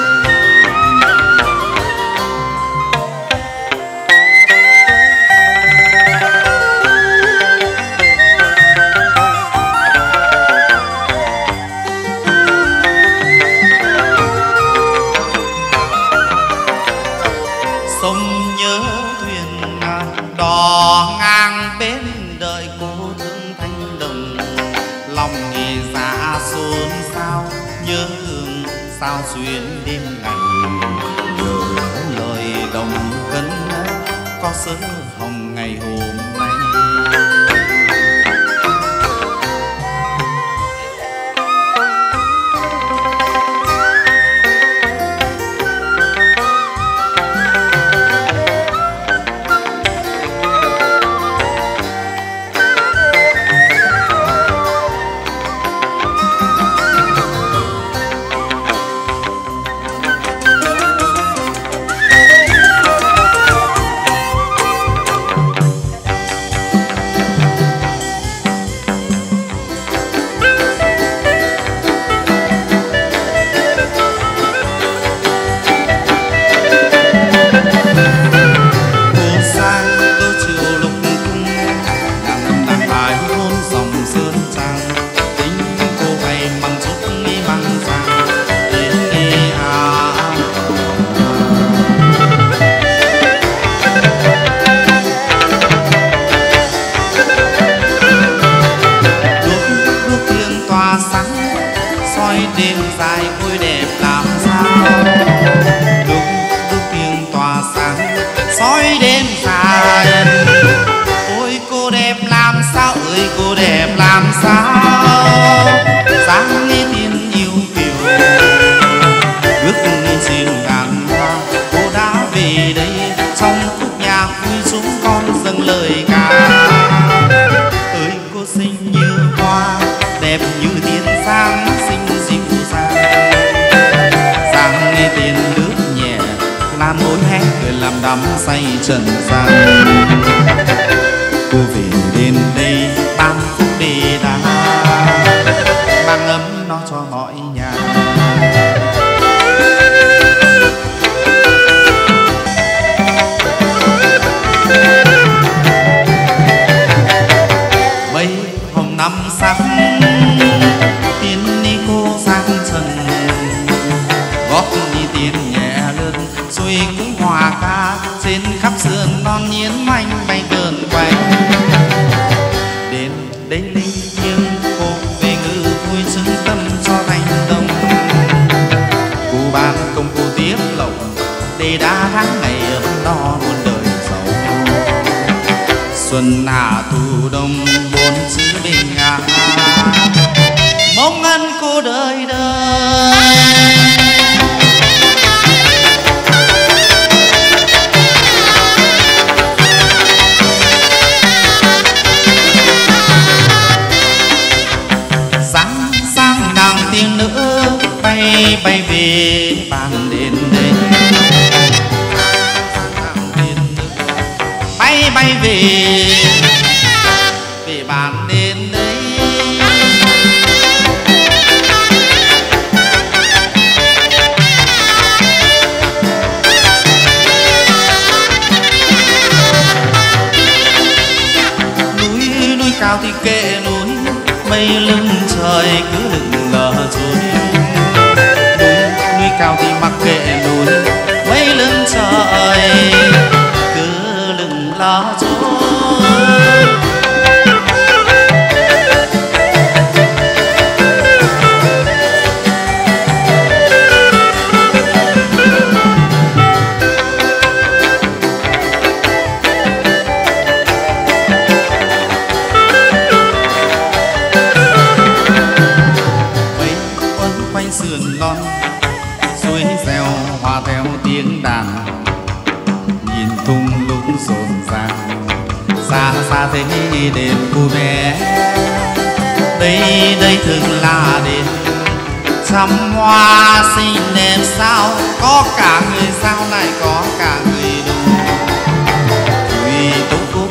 Sông nhớ thuyền đò ngang bến đợi cô thương thanh đồng, lòng thì dạ xôn xao nhớ hương sao xuyên đêm ngày, nhớ lời đồng cân có sớ hồng ngày hôm nay. Đêm dài ôi đẹp làm sao, lúc lúc tiếng tỏa sáng soi đêm dài. Ôi cô đẹp làm sao, ơi cô đẹp làm sao, dáng nghe tiên yêu kiều bước riêng ngàn hoa. Cô đã về đây trong khúc nhạc vui chúng con dâng lời ca. Ơi cô xinh như hoa, đẹp như tiên sang xinh dịu dàng, dáng nghe tiếng nước nhẹ lan môi hét cười làm đắm say trần gian. Cô về đến đây ban phúc đề đà, mang ấm nó cho mọi nhà. Mấy hôm năm sắc tiên ni cô sang trần, gót đi tiên nhẹ lướt xuôi cũng hòa ca trên khắp sườn non nhiến manh bay vườn quanh. Đến đây linh thiêng cô về ngự vui chứng tâm cho thành đông, cô ban công cô tiếp lộc để đã tháng ngày ấm no muôn đời giàu. Xuân hạ thu đông bốn chữ bình an, mong ân cô đời đời. Sáng sang nàng tiên nữ bay bay về bàn đến đây, bay bay về về bàn đến đây. Núi núi cao thì kệ núi, mây lưng trời cứ lững lờ trôi. Núi núi cao thì mặc kệ núi, mây lưng trời cứ lững lờ trôi. Sườn non suối reo hòa theo tiếng đàn, nhìn thung lũng rộn ràng xa xa thế đền cô bé. Đây đây thường là đền trăm hoa xinh đẹp sao, có cả người sao lại có cả người đồ. Thủy túc cúc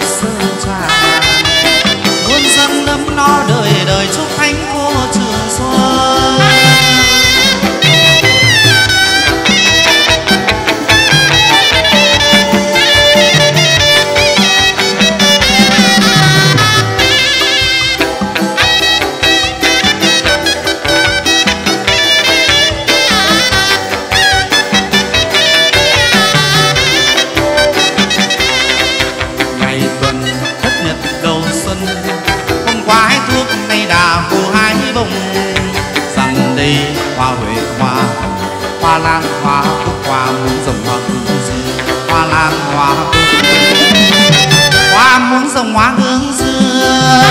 hoa lan hoa cúc hoa muốn rồng hoa hương dưa, hoa lan hoa hoa muốn rồng hoa hương dưa.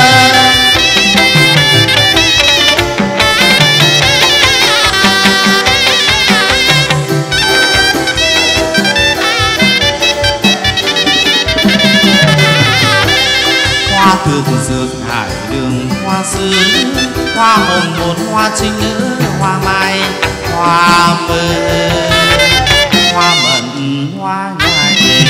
Hoa thược dược hải đường hoa sứ, hoa hồng một hoa trinh nữ, hoa mai hoa mơ, hoa mận hoa nhài.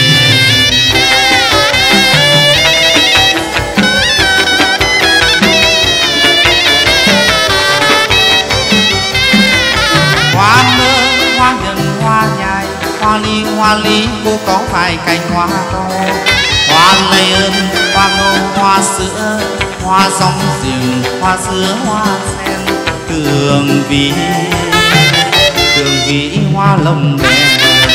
Hoa mơ hoa nhân hoa nhài, hoa ly hoa ly cô có vài cành hoa to, hoa lây ơn hoa ngô hoa sữa, hoa sóng giềng hoa sữa hoa sen, tường vi tường vi hoa lồng đèn.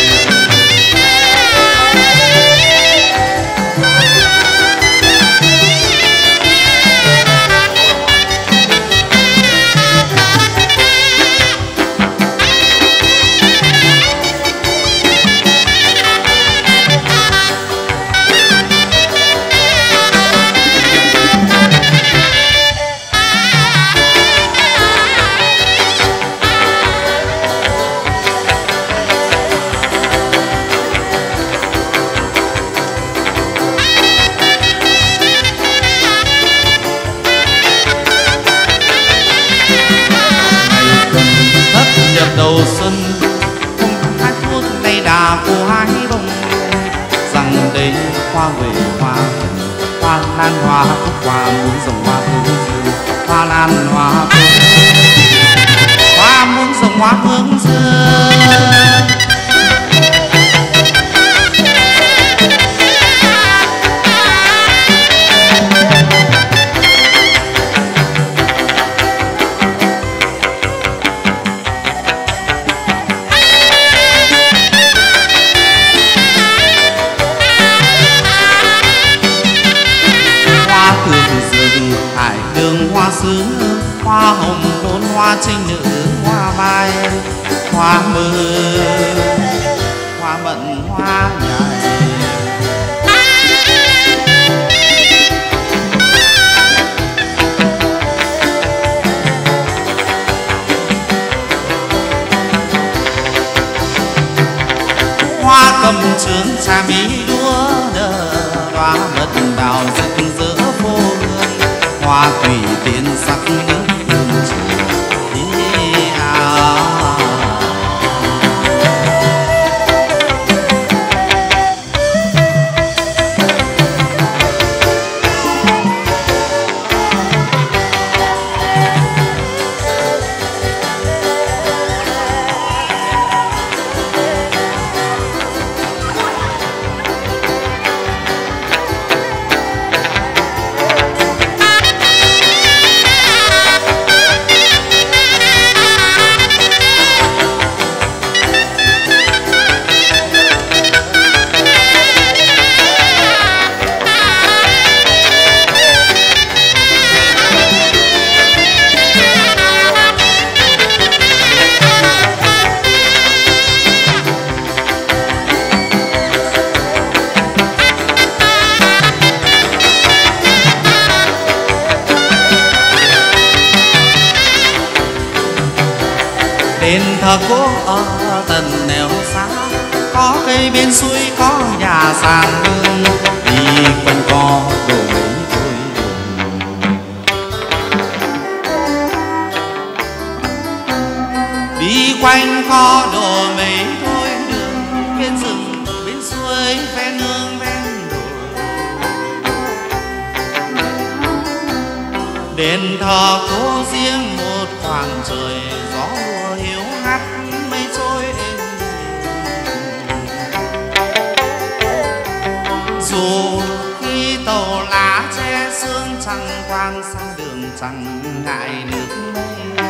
Đầu xuân không hai thuốc tay đà cô hai bông, rằng đây hoa về hoa hoa lan hoa cúc hoa muốn rồng hoa hương dưa, hoa lan hoa hoa muốn rồng hoa hương dưa. Hoa sứ hoa hồng bốn hoa trinh nữ, hoa mai hoa mơ, hoa mận hoa nhài. Hoa cầm trướng trà mỹ đua nở, hoa mật đào rực rỡ phố hương, hoa tùy tiên sắc nước hương chỉ à. Đền thờ cô ở tận nẻo xa, có cây bên suối có nhà sàn hương, đi quanh co đổ mấy thôi đường. Đi quanh co đổ mấy thôi đường, bên rừng bên suối ven nương ven đồi. Đền thờ cô riêng một khoảng trời, gió mùa hiu hắt mây trôi êm. Dù khi tàu lá che sương trăng quang sang đường chẳng ngại nước mây.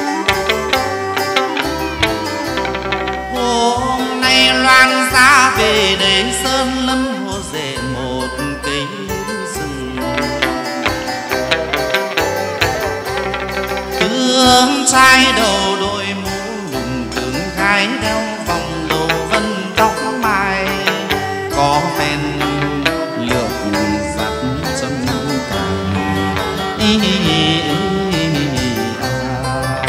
Hôm nay loan ra về đây sơn lâm hồ rể một cây rừng, tướng trai đầu đội mũ lùng tướng khai đeo vòng đồ vân tóc mai, có phen lược giặt chân cài. Ý, ý, ý, à.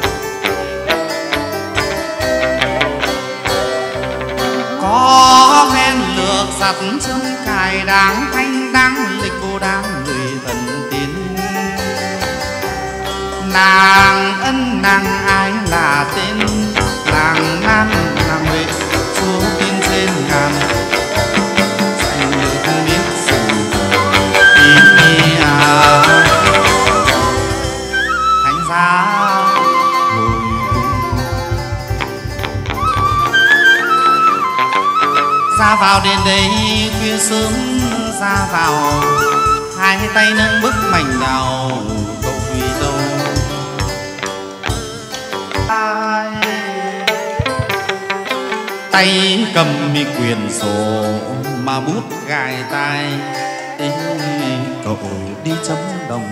Có phen lược giặt chân cài đáng thanh đáng lịch cô đáng người thần tiến. Nàng ân nàng ai là tên, nàng nam nàng huệ chúa tiên trên ngàn, dạy người không biết dừng ý, ý à. Thánh giá hồi cung ra vào đến đây khuya sớm ra vào, hai tay nâng bức mảnh đào cậu quỳ đâu. Tay cầm mi quyền sổ mà bút gài tai, ê, cậu đi chấm đồng.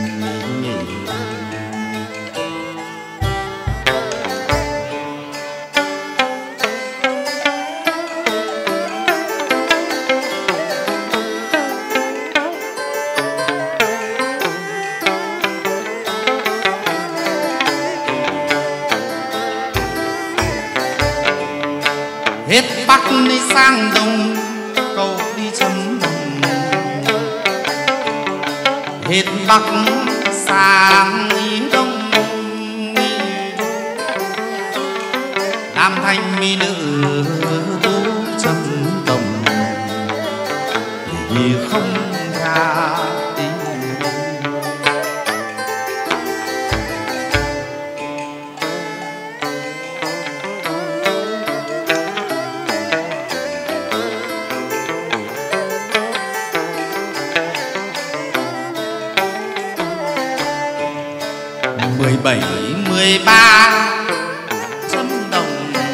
Hết Bắc đi sang Đông, cậu đi chấm đồng. Hết Bắc sang Đông, nam thanh mỹ nữ tú chấm đồng, vì không ra mười bảy mười ba chấm đồng.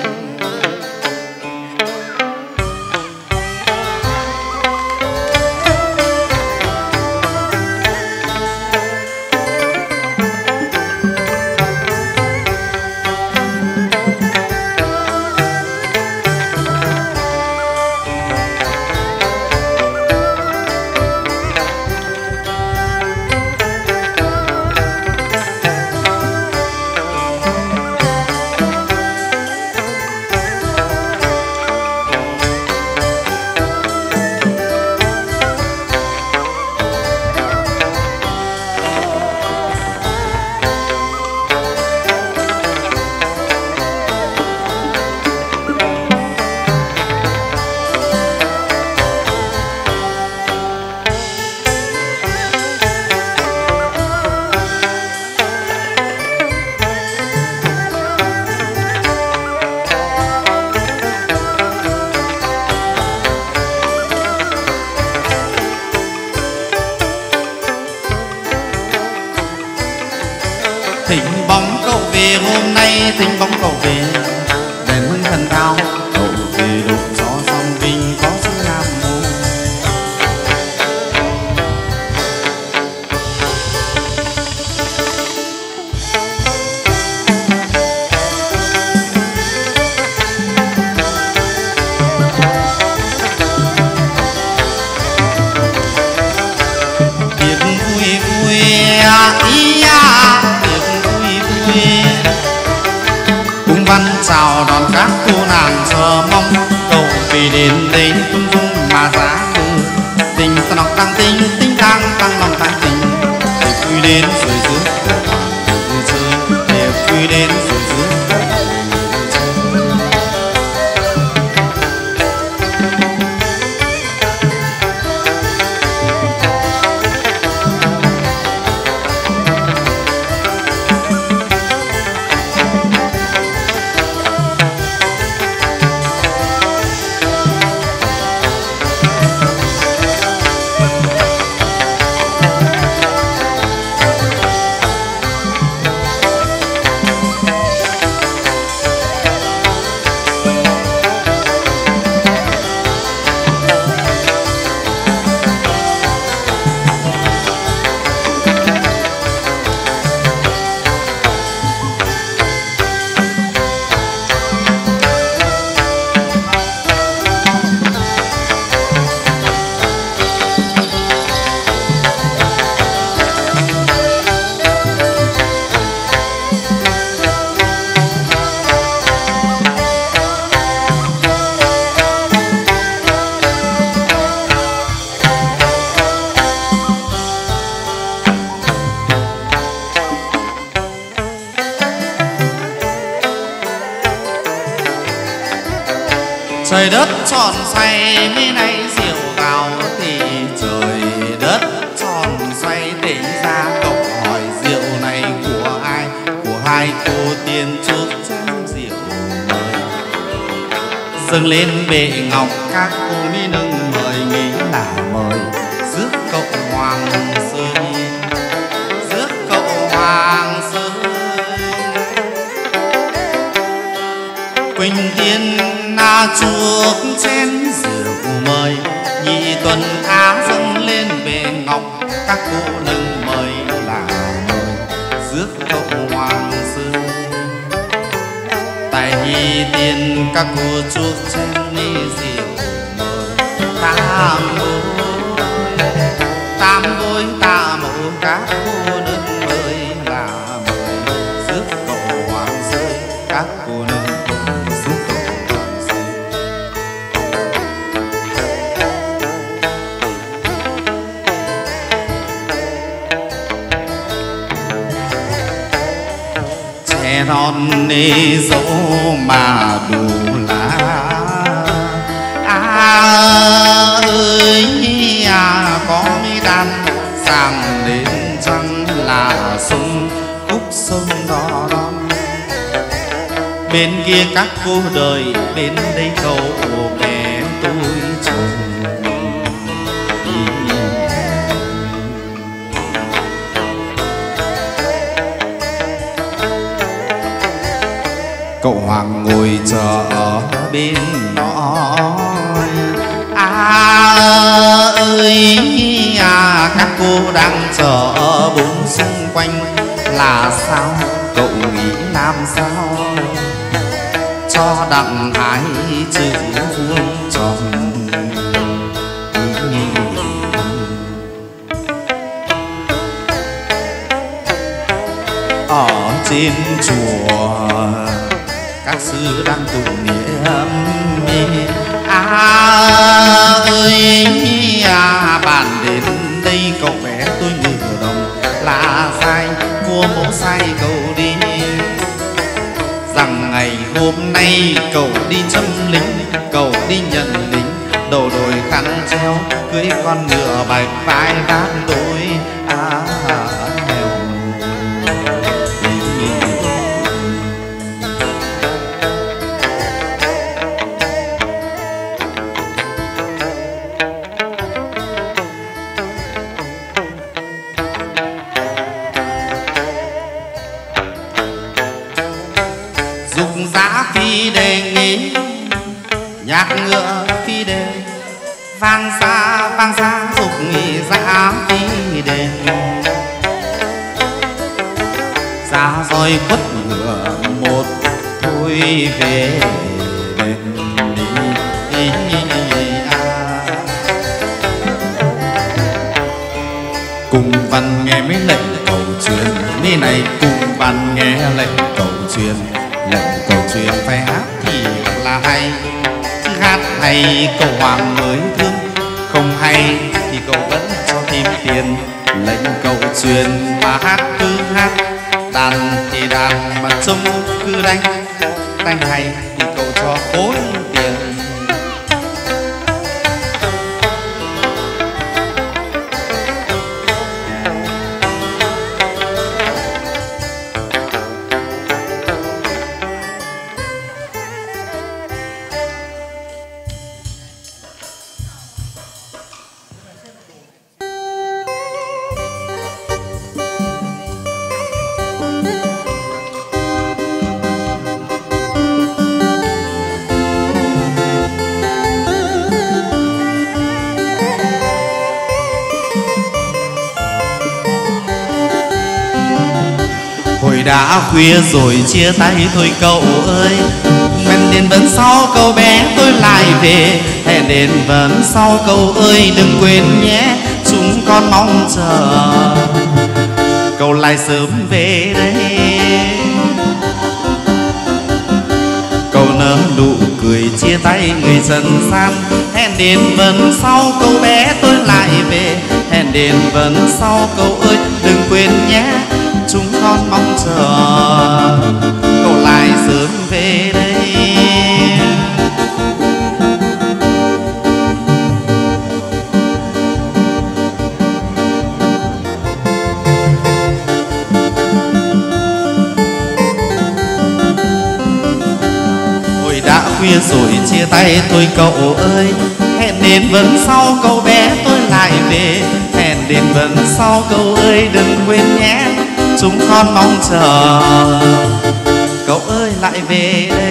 Thỉnh bóng cậu về hôm nay, thỉnh bóng cậu về đèn hương thần cao, cậu về độ gió song vinh có chữ Nam Mô. Tiệc vui vui ý à, cung văn chào đón các cô nàng chờ mong, cậu vì đến đây tung dung mà giá từ tình ta lòng tăng tình tình tăng tăng lòng tăng tình. Để vui đến rồi dưới vui chơi, để vui đến rồi dưới. Trời đất tròn xoay mấy nay rượu vào thì trời đất tròn xoay tỉnh ra cậu hỏi rượu này của ai, của hai cô tiên chuốc chén rượu mời dâng lên bệ ngọc các cô mới nâng mời nghĩ là mời rước cậu hoàng rơi, rước cậu hoàng rơi. Quỳnh tiên na chuốc chén rượu mời nhị tuần á dâng lên bệ ngọc các cô nâng mời là mời rước cậu hoàng rơi. Tại nhị tiên các cô chuốc chén ly rượu mời tam bối, tam bối tạ mẫu các cô nâng mời là mời rước cậu hoàng rơi, các cô nâng non nê dỗ mà đủ lá. À ơi à có mấy đàn sang đến trăng là sông khúc sông đỏ đón. Bên kia các cô đời, bên đây cậu bé tôi chồng. Cậu hoàng ngồi chờ ở bên nói à ơi à các cô đang chờ ở bốn xung quanh là sao, cậu nghĩ làm sao cho đặng hai chữ vuông tròn. Ở trên chùa các sư đang tụng niệm à ơi à bạn đến đây cậu bé tôi ngựa đồng là sai vua mẫu sai cậu đi rằng ngày hôm nay cậu đi châm lính, cậu đi nhận lính đầu đội khăn treo cưới con ngựa bạch vai vác đôi à, à. Phi đề nghĩ nhạc ngựa phi đề vang xa vang xa dục nghị giá phi đề ra roi quất ngựa một thôi về bên đi à. Cùng văn nghe mấy lệnh cầu truyền ni này cùng văn nghe lệnh cầu truyền lệnh cầu truyền phải hát thì là hay chứ hát hay cậu hoàng mới thương không hay thì cậu vẫn cho thêm tiền. Lệnh cầu truyền mà hát cứ hát đàn thì đàn mà trông cứ đánh đánh hay thì cậu cho khối tiền. Đã khuya rồi chia tay thôi cậu ơi, hẹn đến vẫn sau cậu bé tôi lại về. Hẹn đến vẫn sau cậu ơi đừng quên nhé, chúng con mong chờ cậu lại sớm về đây. Cậu nở nụ cười chia tay người trần gian. Hẹn đến vẫn sau cậu bé tôi lại về. Hẹn đến vẫn sau cậu ơi đừng quên nhé, chúng con mong chờ cậu lại sớm về đây. khuya rồi chia tay tôi cậu ơi. Hẹn đến lần sau cậu bé tôi lại về. Hẹn đến lần sau cậu ơi đừng quên nhé. Chúng con mong chờ cậu ơi lại về đây.